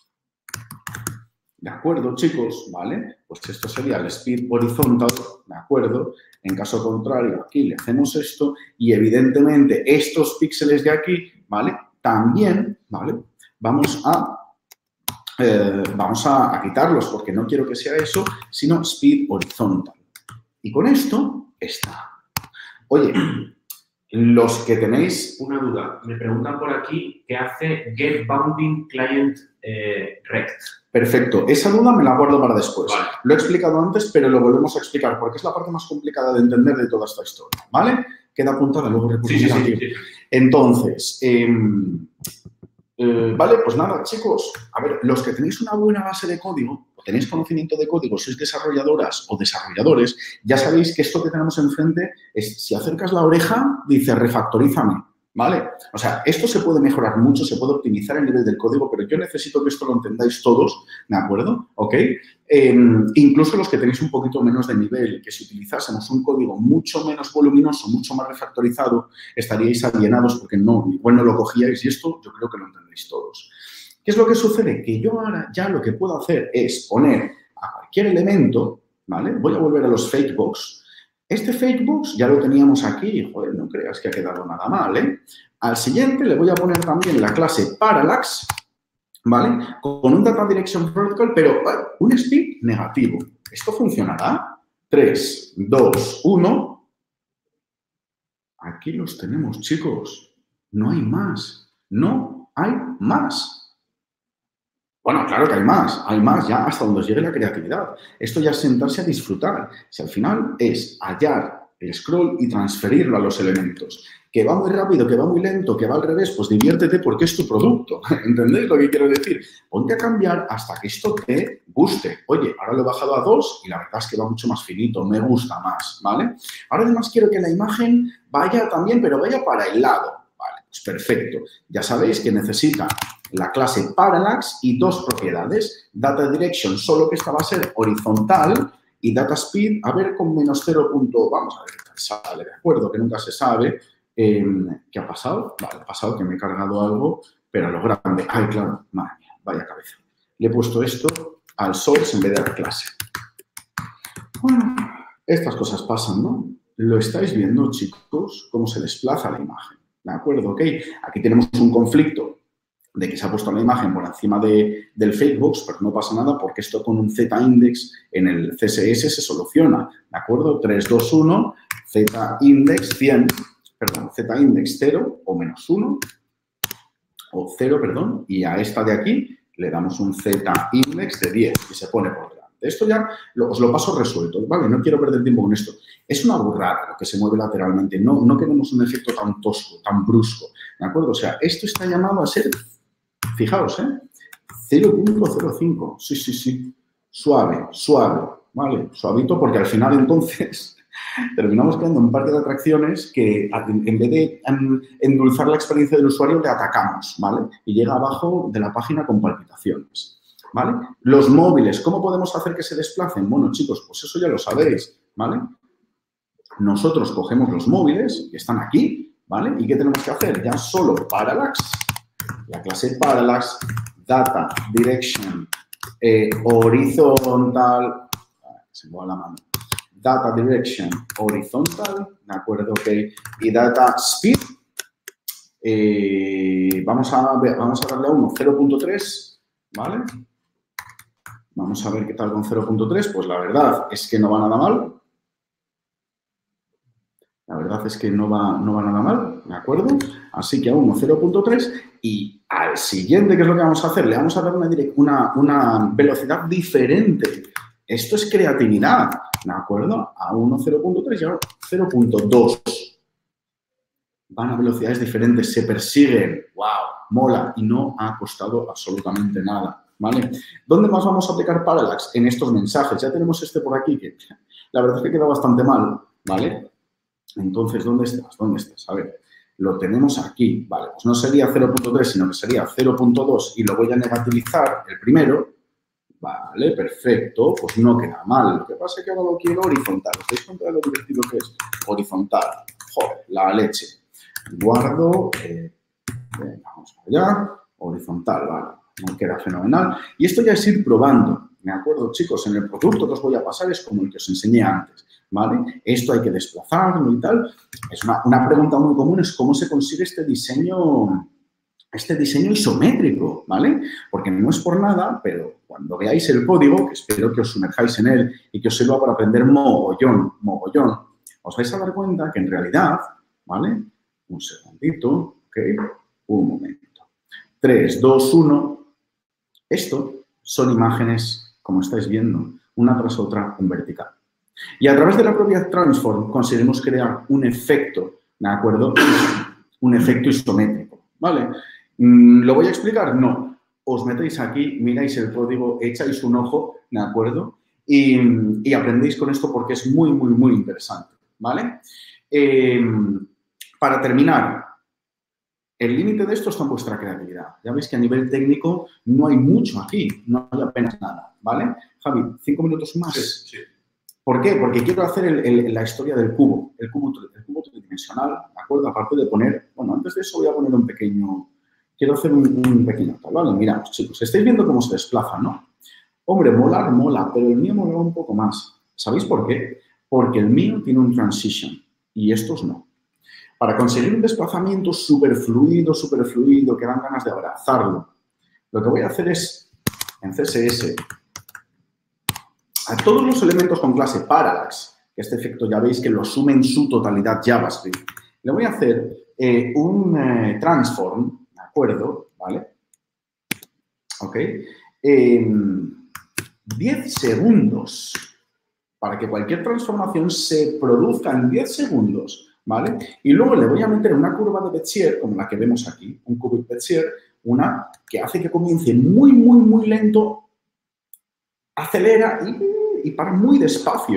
¿de acuerdo, chicos? ¿Vale? Pues esto sería el speed horizontal, ¿de acuerdo? En caso contrario, aquí le hacemos esto y evidentemente estos píxeles de aquí, ¿vale? También, ¿vale? Vamos a, eh, vamos a, a quitarlos porque no quiero que sea eso, sino speed horizontal. Y con esto está. Oye, Los que tenéis... Una duda. Me preguntan por aquí qué hace Get Bounding Client eh, Rect. Perfecto. Esa duda me la guardo para después. Vale. Lo he explicado antes, pero lo volvemos a explicar porque es la parte más complicada de entender de toda esta historia, ¿vale? Queda apuntada, luego recursos Sí, sí, sí, aquí. sí. Entonces, eh, eh, vale, pues nada, chicos. A ver, los que tenéis una buena base de código, o tenéis conocimiento de código, sois desarrolladoras o desarrolladores, ya sabéis que esto que tenemos enfrente es, si acercas la oreja, dice refactorízame, ¿vale? O sea, esto se puede mejorar mucho, se puede optimizar el nivel del código, pero yo necesito que esto lo entendáis todos, ¿de acuerdo? ¿Ok? Eh, incluso los que tenéis un poquito menos de nivel, que si utilizásemos un código mucho menos voluminoso, mucho más refactorizado, estaríais alienados porque no, igual no lo cogíais y esto yo creo que lo entendéis todos. ¿Qué es lo que sucede? Que yo ahora ya lo que puedo hacer es poner a cualquier elemento, ¿vale? Voy a volver a los fakebox. Este fakebox ya lo teníamos aquí, joder, no creas que ha quedado nada mal, ¿eh? Al siguiente le voy a poner también la clase parallax, ¿vale? Con un data direction protocol, pero ¿vale? Un speed negativo. ¿Esto funcionará? tres, dos, uno. Aquí los tenemos, chicos. No hay más. No hay más. Bueno, claro que hay más. Hay más ya hasta donde os llegue la creatividad. Esto ya es sentarse a disfrutar. Si al final es hallar el scroll y transferirlo a los elementos. Que va muy rápido, que va muy lento, que va al revés, pues diviértete porque es tu producto. ¿Entendéis lo que quiero decir? Ponte a cambiar hasta que esto te guste. Oye, ahora lo he bajado a dos y la verdad es que va mucho más finito, me gusta más, ¿vale? Ahora además quiero que la imagen vaya también, pero vaya para el lado. Vale, pues perfecto. Ya sabéis que necesita la clase parallax y dos propiedades. Data direction, solo que esta va a ser horizontal, y data speed, a ver, con menos cero. Vamos a ver qué tal sale, ¿de acuerdo? Que nunca se sabe. Eh, ¿Qué ha pasado? Vale, ha pasado que me he cargado algo, pero a lo grande. Ay, claro, madre mía, vaya cabeza. Le he puesto esto al source en vez de a la clase. Bueno, estas cosas pasan, ¿no? Lo estáis viendo, chicos, cómo se desplaza la imagen. ¿De acuerdo? Ok. Aquí tenemos un conflicto de que se ha puesto la imagen por encima de, del fakebox, pero no pasa nada porque esto con un z-index en el C S S se soluciona. ¿De acuerdo? tres, dos, uno, z-index cien. Perdón, z-index cero o menos uno, o cero, perdón, y a esta de aquí le damos un z-index de diez y se pone por delante. Esto ya lo, os lo paso resuelto, ¿vale? No quiero perder tiempo con esto. Es una burrada lo que se mueve lateralmente. No, no queremos un efecto tan tosco, tan brusco, ¿de acuerdo? O sea, esto está llamado a ser, fijaos, ¿eh? cero punto cero cinco, sí, sí, sí, suave, suave, ¿vale? Suavito porque al final entonces terminamos creando un parque de atracciones que en vez de endulzar la experiencia del usuario le atacamos, ¿vale? Y llega abajo de la página con palpitaciones, ¿vale? Los móviles, ¿cómo podemos hacer que se desplacen? Bueno, chicos, pues eso ya lo sabéis, ¿vale? Nosotros cogemos los móviles que están aquí, ¿vale? ¿Y qué tenemos que hacer? Ya solo parallax, la clase parallax, data direction eh, horizontal, se me va la mano. Data direction horizontal, ¿de acuerdo? Okay. Y data speed, eh, vamos, a ver, vamos a darle a uno, cero punto tres, ¿vale? Vamos a ver qué tal con cero punto tres. Pues la verdad es que no va nada mal. La verdad es que no va, no va nada mal, ¿de acuerdo? Así que a uno, cero punto tres. Y al siguiente, ¿qué es lo que vamos a hacer? Le vamos a dar una, una, una velocidad diferente. Esto es creatividad, ¿de acuerdo? A uno, cero punto tres y ahora cero punto dos. Van a velocidades diferentes, se persiguen. ¡Wow! Mola. Y no ha costado absolutamente nada, ¿vale? ¿Dónde más vamos a aplicar parallax? En estos mensajes. Ya tenemos este por aquí que la verdad es que queda bastante mal, ¿vale? Entonces, ¿dónde estás? ¿Dónde estás? A ver, lo tenemos aquí, ¿vale? Pues no sería cero punto tres, sino que sería cero punto dos y lo voy a negativizar el primero. Vale, perfecto, pues no queda mal. Lo que pasa es que ahora lo quiero horizontal. ¿Os dais cuenta de lo divertido que es? Horizontal. Joder, la leche. Guardo, eh, vamos allá, horizontal, vale. Me queda fenomenal. Y esto ya es ir probando, ¿de acuerdo, chicos? En el producto que os voy a pasar es como el que os enseñé antes, ¿vale? Esto hay que desplazarlo y tal. Es una, una pregunta muy común, es cómo se consigue este diseño... este diseño isométrico, ¿vale? Porque no es por nada, pero cuando veáis el código, que espero que os sumerjáis en él y que os sirva para aprender mogollón, mogollón, os vais a dar cuenta que en realidad, ¿vale? Un segundito, ok, un momento. tres, dos, uno. Esto son imágenes, como estáis viendo, una tras otra en vertical. Y a través de la propia Transform conseguimos crear un efecto, ¿de acuerdo? Un efecto isométrico, ¿vale? ¿Lo voy a explicar? No. Os metéis aquí, miráis el código, echáis un ojo, ¿de acuerdo? Y, y aprendéis con esto porque es muy, muy, muy interesante, ¿vale? Eh, para terminar, el límite de esto está en vuestra creatividad. Ya veis que a nivel técnico no hay mucho aquí, no hay apenas nada, ¿vale? Javi, cinco minutos más. Sí, sí. ¿Por qué? Porque quiero hacer el, el, la historia del cubo, el cubo, el cubo tridimensional, ¿de acuerdo? Aparte de poner, bueno, antes de eso voy a poner un pequeño, quiero hacer un, un pequeño tal, ¿vale? Mirad, chicos, estáis viendo cómo se desplaza, ¿no? Hombre, molar, mola, pero el mío mola un poco más. ¿Sabéis por qué? Porque el mío tiene un transition y estos no. Para conseguir un desplazamiento súper fluido, súper fluido, que dan ganas de abrazarlo, lo que voy a hacer es, en C S S, a todos los elementos con clase Parallax, que este efecto ya veis que lo asume en su totalidad JavaScript, le voy a hacer eh, un eh, transform, ¿de acuerdo? ¿Vale? ¿Ok? En diez segundos, para que cualquier transformación se produzca en diez segundos, ¿vale? Y luego le voy a meter una curva de Bezier, como la que vemos aquí, un cubic Bezier, una que hace que comience muy, muy, muy lento, acelera y, y para muy despacio.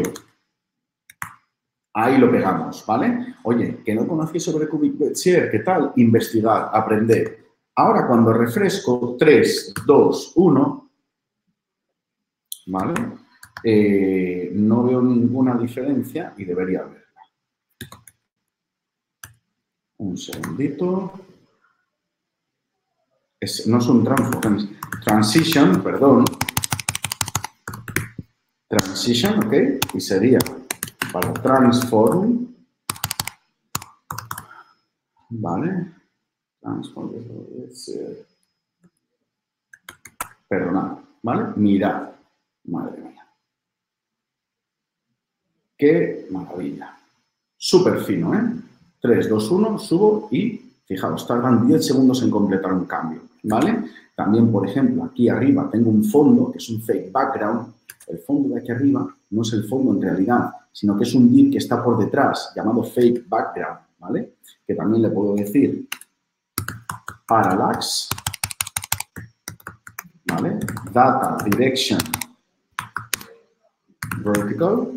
Ahí lo pegamos, ¿vale? Oye, que no conocéis sobre cubic Bezier, ¿qué tal? Investigar, aprender. Ahora, cuando refresco, tres, dos, uno, ¿vale? Eh, no veo ninguna diferencia y debería haberla. Un segundito. Es, no es un transform, transition, perdón. Transition, ¿ok? Y sería para transform, ¿vale? Transform, perdonad, ¿vale? Mirad, madre mía. ¡Qué maravilla! Súper fino, ¿eh? tres, dos, uno, subo y, fijaos, tardan diez segundos en completar un cambio, ¿vale? También, por ejemplo, aquí arriba tengo un fondo, que es un fake background. El fondo de aquí arriba no es el fondo en realidad, sino que es un div que está por detrás, llamado fake background, ¿vale? Que también le puedo decir parallax, ¿vale? Data direction vertical,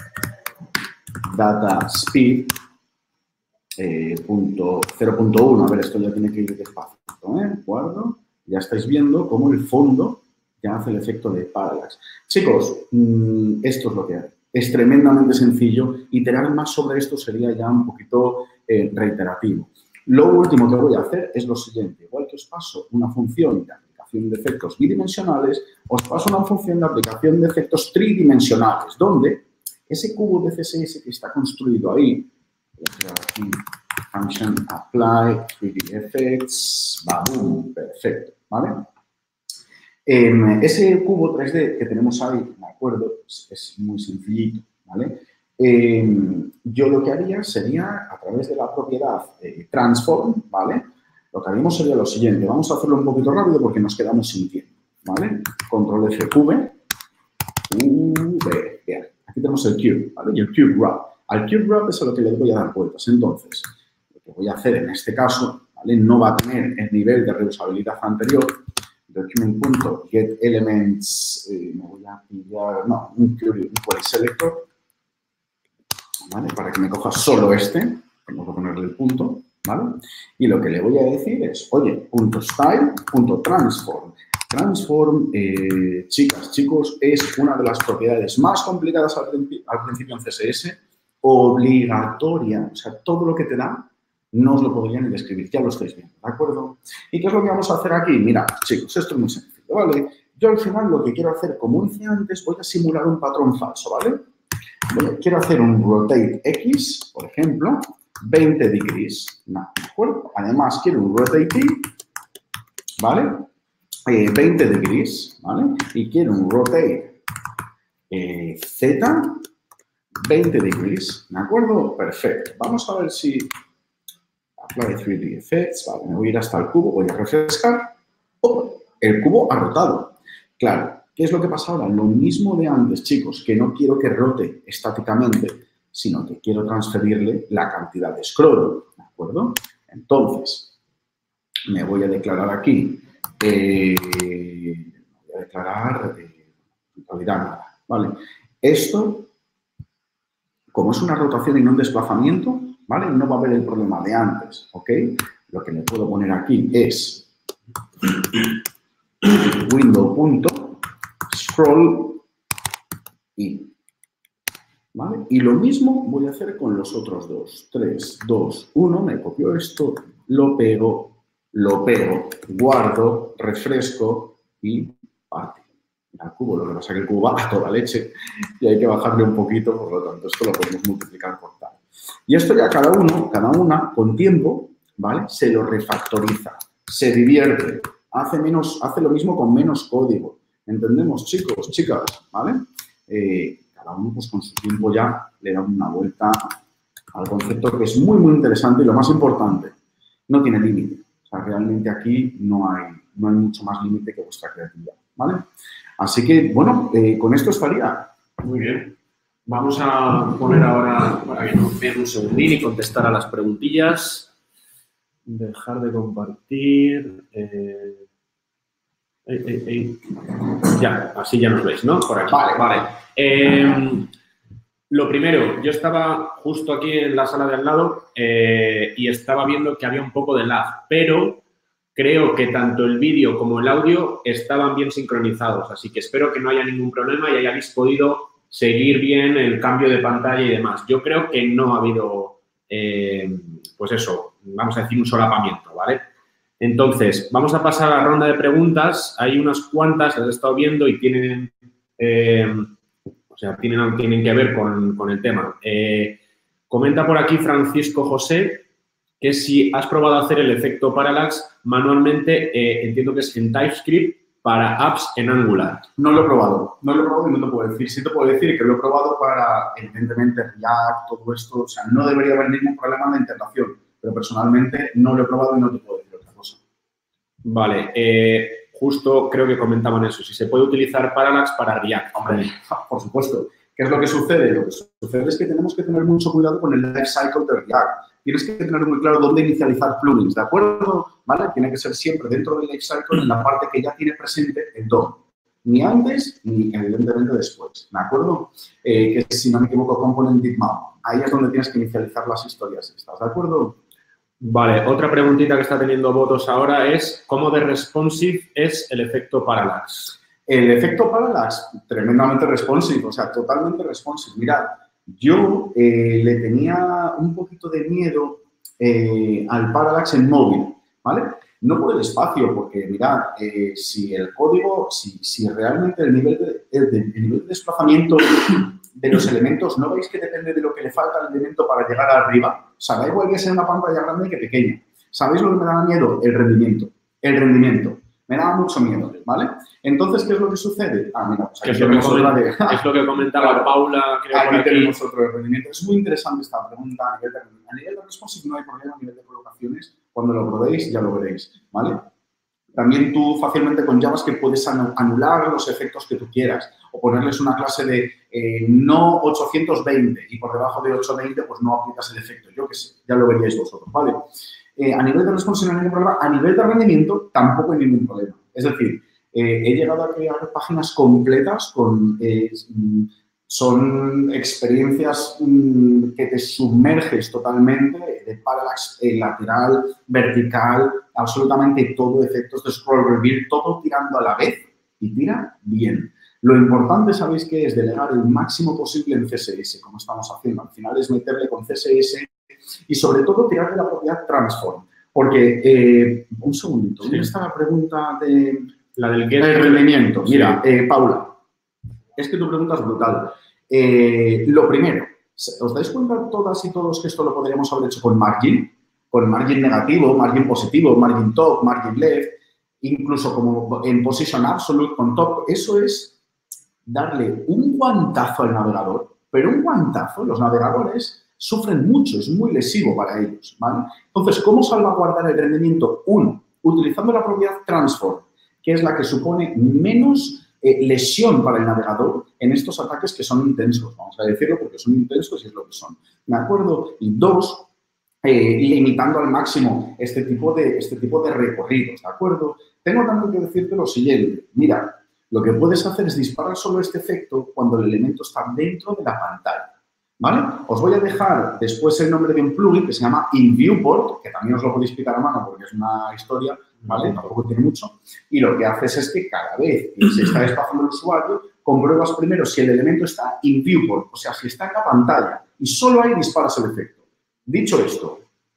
data speed eh, punto cero punto uno. A ver, esto ya tiene que ir despacio, ¿eh? Guardo. Ya estáis viendo cómo el fondo ya hace el efecto de parallax. Chicos, mmm, esto es lo que hay. Es tremendamente sencillo. Iterar más sobre esto sería ya un poquito eh, reiterativo. Lo último que voy a hacer es lo siguiente. Igual que os paso una función de aplicación de efectos bidimensionales, os paso una función de aplicación de efectos tridimensionales, donde ese cubo de C S S que está construido ahí, aquí, function apply, tres D effects, boom, perfecto, ¿vale? Eh, ese cubo tres D que tenemos ahí, de acuerdo, es, es muy sencillito, ¿vale? Eh, yo lo que haría sería, a través de la propiedad eh, transform, ¿vale? Lo que haríamos sería lo siguiente. Vamos a hacerlo un poquito rápido porque nos quedamos sin tiempo, ¿vale? Control F, cube, V, bien. Aquí tenemos el cube, ¿vale? Y el cube wrap. Al cube wrap es a lo que le voy a dar vueltas. Entonces, lo que voy a hacer en este caso, ¿vale? No va a tener el nivel de reusabilidad anterior. Document.getElements, eh, me voy a pillar, no, un query, un query selector, ¿vale? Para que me coja solo este, tengo que ponerle el punto, ¿vale? Y lo que le voy a decir es, oye, punto style, punto transform. Transform, eh, chicas, chicos, es una de las propiedades más complicadas al, al principio en C S S, obligatoria, o sea, todo lo que te da, no os lo podría ni describir, ya lo estáis viendo, ¿de acuerdo? ¿Y qué es lo que vamos a hacer aquí? Mirad, chicos, esto es muy sencillo, ¿vale? Yo al final lo que quiero hacer, como hice antes, voy a simular un patrón falso, ¿vale? Bueno, quiero hacer un rotate X, por ejemplo, veinte degrees, no, ¿de acuerdo? Además, quiero un rotate Y, ¿vale? Eh, veinte degrees, ¿vale? Y quiero un rotate eh, Z, veinte degrees, ¿de acuerdo? Perfecto. Vamos a ver si... Apply tres D Effects, vale, me voy a ir hasta el cubo, voy a refrescar. Oh, el cubo ha rotado. Claro, ¿qué es lo que pasa ahora? Lo mismo de antes, chicos, que no quiero que rote estáticamente, sino que quiero transferirle la cantidad de scroll, ¿de acuerdo? Entonces, me voy a declarar aquí, eh, voy a declarar, eh, en realidad nada, ¿vale? Esto, como es una rotación y no un desplazamiento, ¿vale? No va a haber el problema de antes, ¿ok? Lo que le puedo poner aquí es window.scroll y, ¿vale? Y lo mismo voy a hacer con los otros dos. tres, dos, uno, me copio esto, lo pego, lo pego, guardo, refresco y parte. Al cubo, lo que pasa es que el cubo va a toda leche y hay que bajarle un poquito, por lo tanto, esto lo podemos multiplicar por tal. Y esto ya cada uno, cada una, con tiempo, ¿vale? Se lo refactoriza, se divierte, hace, menos, hace lo mismo con menos código. ¿Entendemos, chicos, chicas? ¿Vale? Eh, cada uno, pues con su tiempo ya le da una vuelta al concepto que es muy, muy interesante y lo más importante, no tiene límite. O sea, realmente aquí no hay, no hay mucho más límite que vuestra creatividad, ¿vale? Así que, bueno, eh, con esto estaría. Muy bien. Vamos a poner ahora, para que nos vean un segundín y contestar a las preguntillas. Dejar de compartir. Eh... Ey, ey, ey. Ya, así ya nos veis, ¿no? Por aquí. Vale, vale. Eh, lo primero, yo estaba justo aquí en la sala de al lado eh, y estaba viendo que había un poco de lag, pero creo que tanto el vídeo como el audio estaban bien sincronizados, así que espero que no haya ningún problema y hayáis podido seguir bien el cambio de pantalla y demás. Yo creo que no ha habido, eh, pues eso, vamos a decir un solapamiento, ¿vale? Entonces, vamos a pasar a la ronda de preguntas. Hay unas cuantas, las he estado viendo y tienen, eh, o sea, tienen, tienen que ver con, con el tema. Eh, comenta por aquí Francisco José que si has probado hacer el efecto parallax manualmente, eh, entiendo que es en TypeScript, para apps en Angular. No lo he probado, no lo he probado y no te puedo decir. Sí te puedo decir que lo he probado para, evidentemente, React, todo esto. O sea, no debería haber ningún problema en la integración, pero personalmente no lo he probado y no te puedo decir otra cosa. Vale, eh, justo creo que comentaban eso, si se puede utilizar parallax para React. Hombre, por supuesto. ¿Qué es lo que sucede? Lo que sucede es que tenemos que tener mucho cuidado con el lifecycle de React. Tienes que tener muy claro dónde inicializar plugins, ¿de acuerdo? ¿Vale? Tiene que ser siempre dentro del lifecycle en la parte que ya tiene presente el D O M. Ni antes, ni evidentemente después, ¿de acuerdo? Eh, que si no me equivoco, component bitmap. Ahí es donde tienes que inicializar las historias. ¿Estás de acuerdo? Vale, otra preguntita que está teniendo votos ahora es ¿cómo de responsive es el efecto parallax? El efecto parallax, tremendamente responsive, o sea, totalmente responsive. Mirad, yo eh, le tenía un poquito de miedo eh, al parallax en móvil, ¿vale? No por el espacio, porque mirad, eh, si el código, si, si realmente el nivel, de, el, el nivel de desplazamiento de los elementos, ¿no veis que depende de lo que le falta al elemento para llegar arriba? O sea, da igual que sea una pantalla grande que pequeña. ¿Sabéis lo que me da miedo? El rendimiento. El rendimiento. Me daba mucho miedo, ¿vale? Entonces, ¿qué es lo que sucede? Ah, mira, pues aquí es, lo que comenta, de... es lo que comentaba claro, Paula, creo aquí por aquí. tenemos otro de rendimiento. Es muy interesante esta pregunta. A nivel de, a nivel de responsive no hay problema, a nivel de colocaciones, cuando lo probéis ya lo veréis, ¿vale? También tú fácilmente con JavaScript puedes anular los efectos que tú quieras o ponerles una clase de eh, no ochocientos veinte y por debajo de ochocientos veinte pues no aplicas el efecto. Yo qué sé, ya lo veríais vosotros, ¿vale? Eh, a nivel de responsive no hay ningún problema. A nivel de rendimiento tampoco hay ningún problema. Es decir, eh, he llegado a crear páginas completas con... Eh, son experiencias mmm, que te sumerges totalmente de parallax eh, lateral, vertical, absolutamente todo, efectos de scroll reveal, todo tirando a la vez y tira bien. Lo importante, ¿sabéis qué es? Delegar el máximo posible en C S S, como estamos haciendo. Al final es meterle con C S S y sobre todo tirarle la propiedad transform. Porque, eh, un segundito, ¿dónde sí. está la pregunta de la del get el rendimiento? Sí. Mira, eh, Paula, es que tu pregunta es brutal. Eh, lo primero, ¿os dais cuenta todas y todos que esto lo podríamos haber hecho con margin? Con margin negativo, margin positivo, margin top, margin left, incluso como en position absolute con top. Eso es darle un guantazo al navegador, pero un guantazo. Los navegadores sufren mucho, es muy lesivo para ellos, ¿vale? Entonces, ¿cómo salvaguardar el rendimiento? Uno, utilizando la propiedad transform, que es la que supone menos eh, lesión para el navegador en estos ataques que son intensos, vamos a decirlo porque son intensos y es lo que son, ¿de acuerdo? Y dos, eh, limitando al máximo este tipo, de, este tipo de recorridos, ¿de acuerdo? Tengo también que decirte lo siguiente, mira, lo que puedes hacer es disparar solo este efecto cuando el elemento está dentro de la pantalla, ¿vale? Os voy a dejar después el nombre de un plugin que se llama InViewPort, que también os lo podéis picar a mano porque es una historia, ¿vale? Tampoco tiene mucho. Y lo que haces es que cada vez que se está desplazando el usuario, compruebas primero si el elemento está InViewPort, o sea, si está en la pantalla, y solo ahí disparas el efecto. Dicho esto,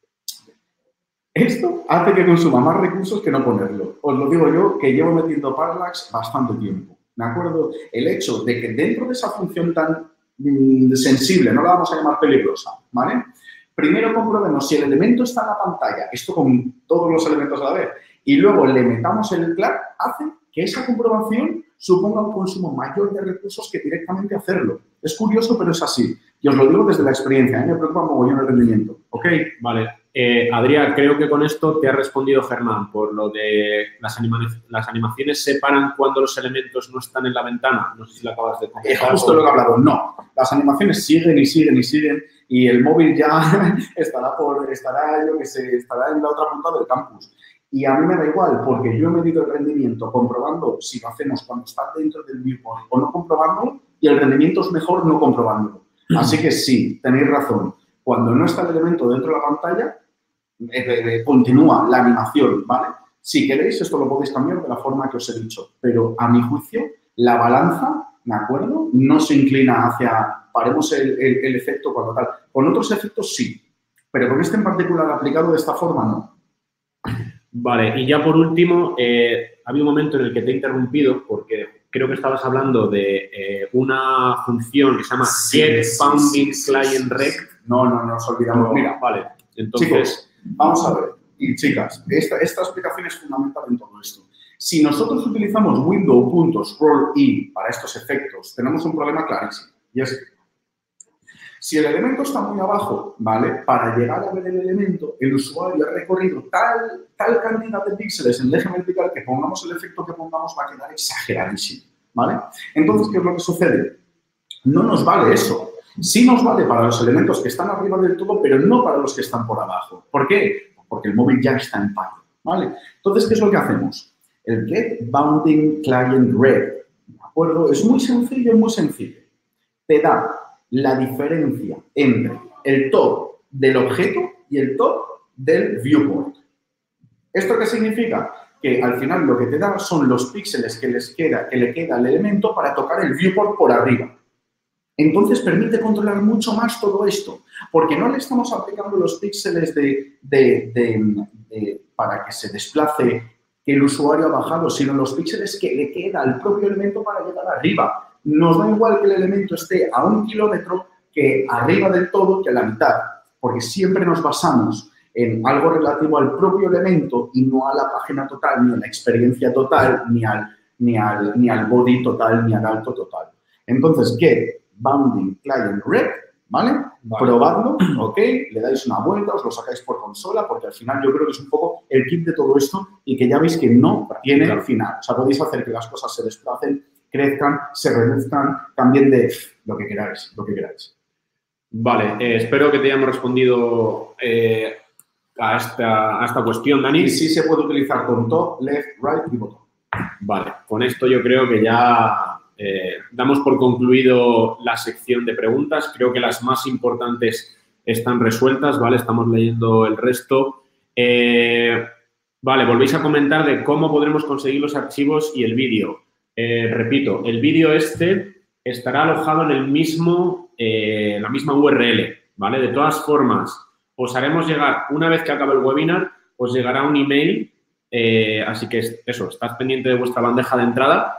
esto hace que consuma más recursos que no ponerlo. Os lo digo yo, que llevo metiendo Parallax bastante tiempo, ¿de acuerdo? El hecho de que dentro de esa función tan mmm, sensible, no la vamos a llamar peligrosa, ¿vale? Primero comprobemos si el elemento está en la pantalla, esto con todos los elementos a la vez, y luego le metamos el clap, hace que esa comprobación suponga un consumo mayor de recursos que directamente hacerlo. Es curioso, pero es así. Y os lo digo desde la experiencia, ¿eh? Me preocupa un mogollón el rendimiento, ¿ok? Vale. Eh, Adrián, creo que con esto te ha respondido Germán por lo de las, anima las animaciones separan cuando los elementos no están en la ventana. No sé si lo acabas de comentar. Es justo lo que he hablado. No, las animaciones siguen y siguen y siguen y el móvil ya estará, por, estará, yo que sé, estará en la otra punta del campus. Y a mí me da igual porque yo he medido el rendimiento comprobando si lo hacemos cuando está dentro del viewport o no comprobándolo y el rendimiento es mejor no comprobándolo. Así que sí, tenéis razón. Cuando no está el elemento dentro de la pantalla, Eh, eh, continúa la animación, ¿vale? Si queréis, esto lo podéis cambiar de la forma que os he dicho, pero a mi juicio, la balanza, ¿de acuerdo? No se inclina hacia, paremos el, el, el efecto cuando tal. Con otros efectos sí, pero con este en particular aplicado de esta forma no. Vale, y ya por último, eh, ha habido un momento en el que te he interrumpido porque creo que estabas hablando de eh, una función que se llama sí, Get sí, Bounding sí, Client sí, Rec. Sí. No, no, no nos olvidamos. Mira, vale, entonces... Chicos, vamos a ver, y chicas, esta, esta explicación es fundamental en todo esto. Si nosotros utilizamos window.scroll-i para estos efectos, tenemos un problema clarísimo. Y es que si el elemento está muy abajo, ¿vale? Para llegar a ver el elemento, el usuario ha recorrido tal, tal cantidad de píxeles en el eje vertical que pongamos el efecto que pongamos va a quedar exageradísimo, ¿vale? Entonces, ¿qué es lo que sucede? No nos vale eso. Sí nos vale para los elementos que están arriba del todo, pero no para los que están por abajo. ¿Por qué? Porque el móvil ya está en fallo, ¿vale? Entonces, ¿qué es lo que hacemos? El Get Bounding Client Rec, ¿de acuerdo? Es muy sencillo, muy sencillo. Te da la diferencia entre el top del objeto y el top del viewport. ¿Esto qué significa? Que al final lo que te da son los píxeles que, les queda, que le queda al elemento para tocar el viewport por arriba. Entonces, permite controlar mucho más todo esto, porque no le estamos aplicando los píxeles de, de, de, de, para que se desplace que el usuario ha bajado, sino los píxeles que le queda al propio elemento para llegar arriba. Nos da igual que el elemento esté a un kilómetro que arriba del todo que a la mitad, porque siempre nos basamos en algo relativo al propio elemento y no a la página total, ni a la experiencia total, ni al, ni al, ni al body total, ni al alto total. Entonces, ¿qué? Bounding Client Rec, ¿vale? Vale. Probadlo, ¿ok? Le dais una vuelta, os lo sacáis por consola, porque al final yo creo que es un poco el kit de todo esto y que ya veis que no tiene claro. final. O sea, podéis hacer que las cosas se desplacen, crezcan, se reduzcan, cambien de lo que queráis, lo que queráis. Vale, eh, espero que te hayamos respondido eh, a, esta, a esta cuestión, Dani. Y sí se puede utilizar con top, left, right y botón. Vale, con esto yo creo que ya... Eh, damos por concluido la sección de preguntas. Creo que las más importantes están resueltas, ¿vale? Estamos leyendo el resto. Eh, vale, volvéis a comentar de cómo podremos conseguir los archivos y el vídeo. Eh, repito, el vídeo este estará alojado en el mismo, eh, la misma U R L, ¿vale? De todas formas, os haremos llegar, una vez que acabe el webinar, os llegará un email, eh, así que eso, estad pendiente de vuestra bandeja de entrada,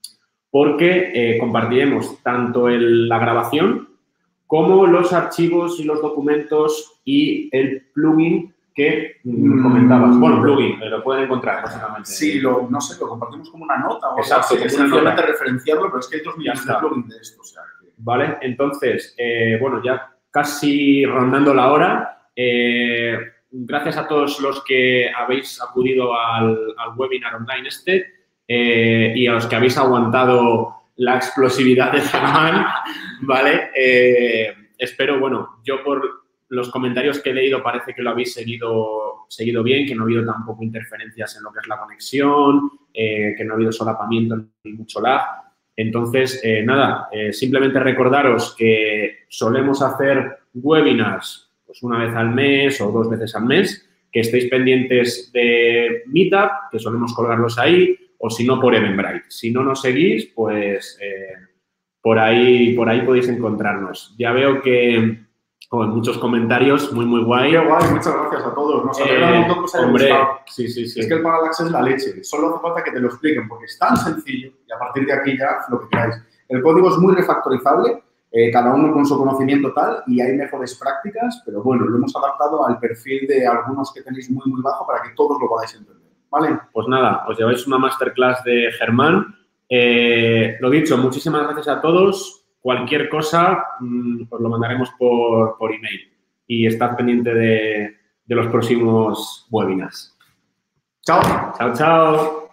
porque eh, compartiremos tanto el, la grabación como los archivos y los documentos y el plugin que mm, comentabas. Bueno, plugin, lo pueden encontrar, básicamente. Sí, lo, no sé, lo compartimos como una nota. O Exacto, sea, como una nota. referenciarlo, pero es que hay dos millones de plugins de esto. O sea, que... Vale, entonces, eh, bueno, ya casi rondando la hora. Eh, gracias a todos los que habéis acudido al, al webinar online este eh, y a los que habéis aguantado la explosividad de Germán, ¿vale? Eh, espero, bueno, yo por los comentarios que he leído parece que lo habéis seguido, seguido bien, que no ha habido tampoco interferencias en lo que es la conexión, eh, que no ha habido solapamiento ni mucho lag. Entonces, eh, nada, eh, simplemente recordaros que solemos hacer webinars pues una vez al mes o dos veces al mes, que estéis pendientes de Meetup, que solemos colgarlos ahí, o si no, por Eventbrite. Si no nos seguís, pues eh, por, ahí, por ahí podéis encontrarnos. Ya veo que oh, muchos comentarios, muy, muy guay. Qué guay, muchas gracias a todos. Nos alegra eh, un montón que os haya hombre, gustado. Sí, sí, sí. Es que el Parallax es la leche. Solo hace falta que te lo expliquen porque es tan sencillo y a partir de aquí ya lo que queráis. El código es muy refactorizable, eh, cada uno con su conocimiento tal y hay mejores prácticas, pero bueno, lo hemos adaptado al perfil de algunos que tenéis muy, muy bajo para que todos lo podáis entender. ¿Vale? Pues nada, os lleváis una masterclass de Germán. Eh, lo dicho, muchísimas gracias a todos. Cualquier cosa, mmm, os lo mandaremos por, por email. Y estad pendiente de, de los próximos webinars. Chao. Chao, chao.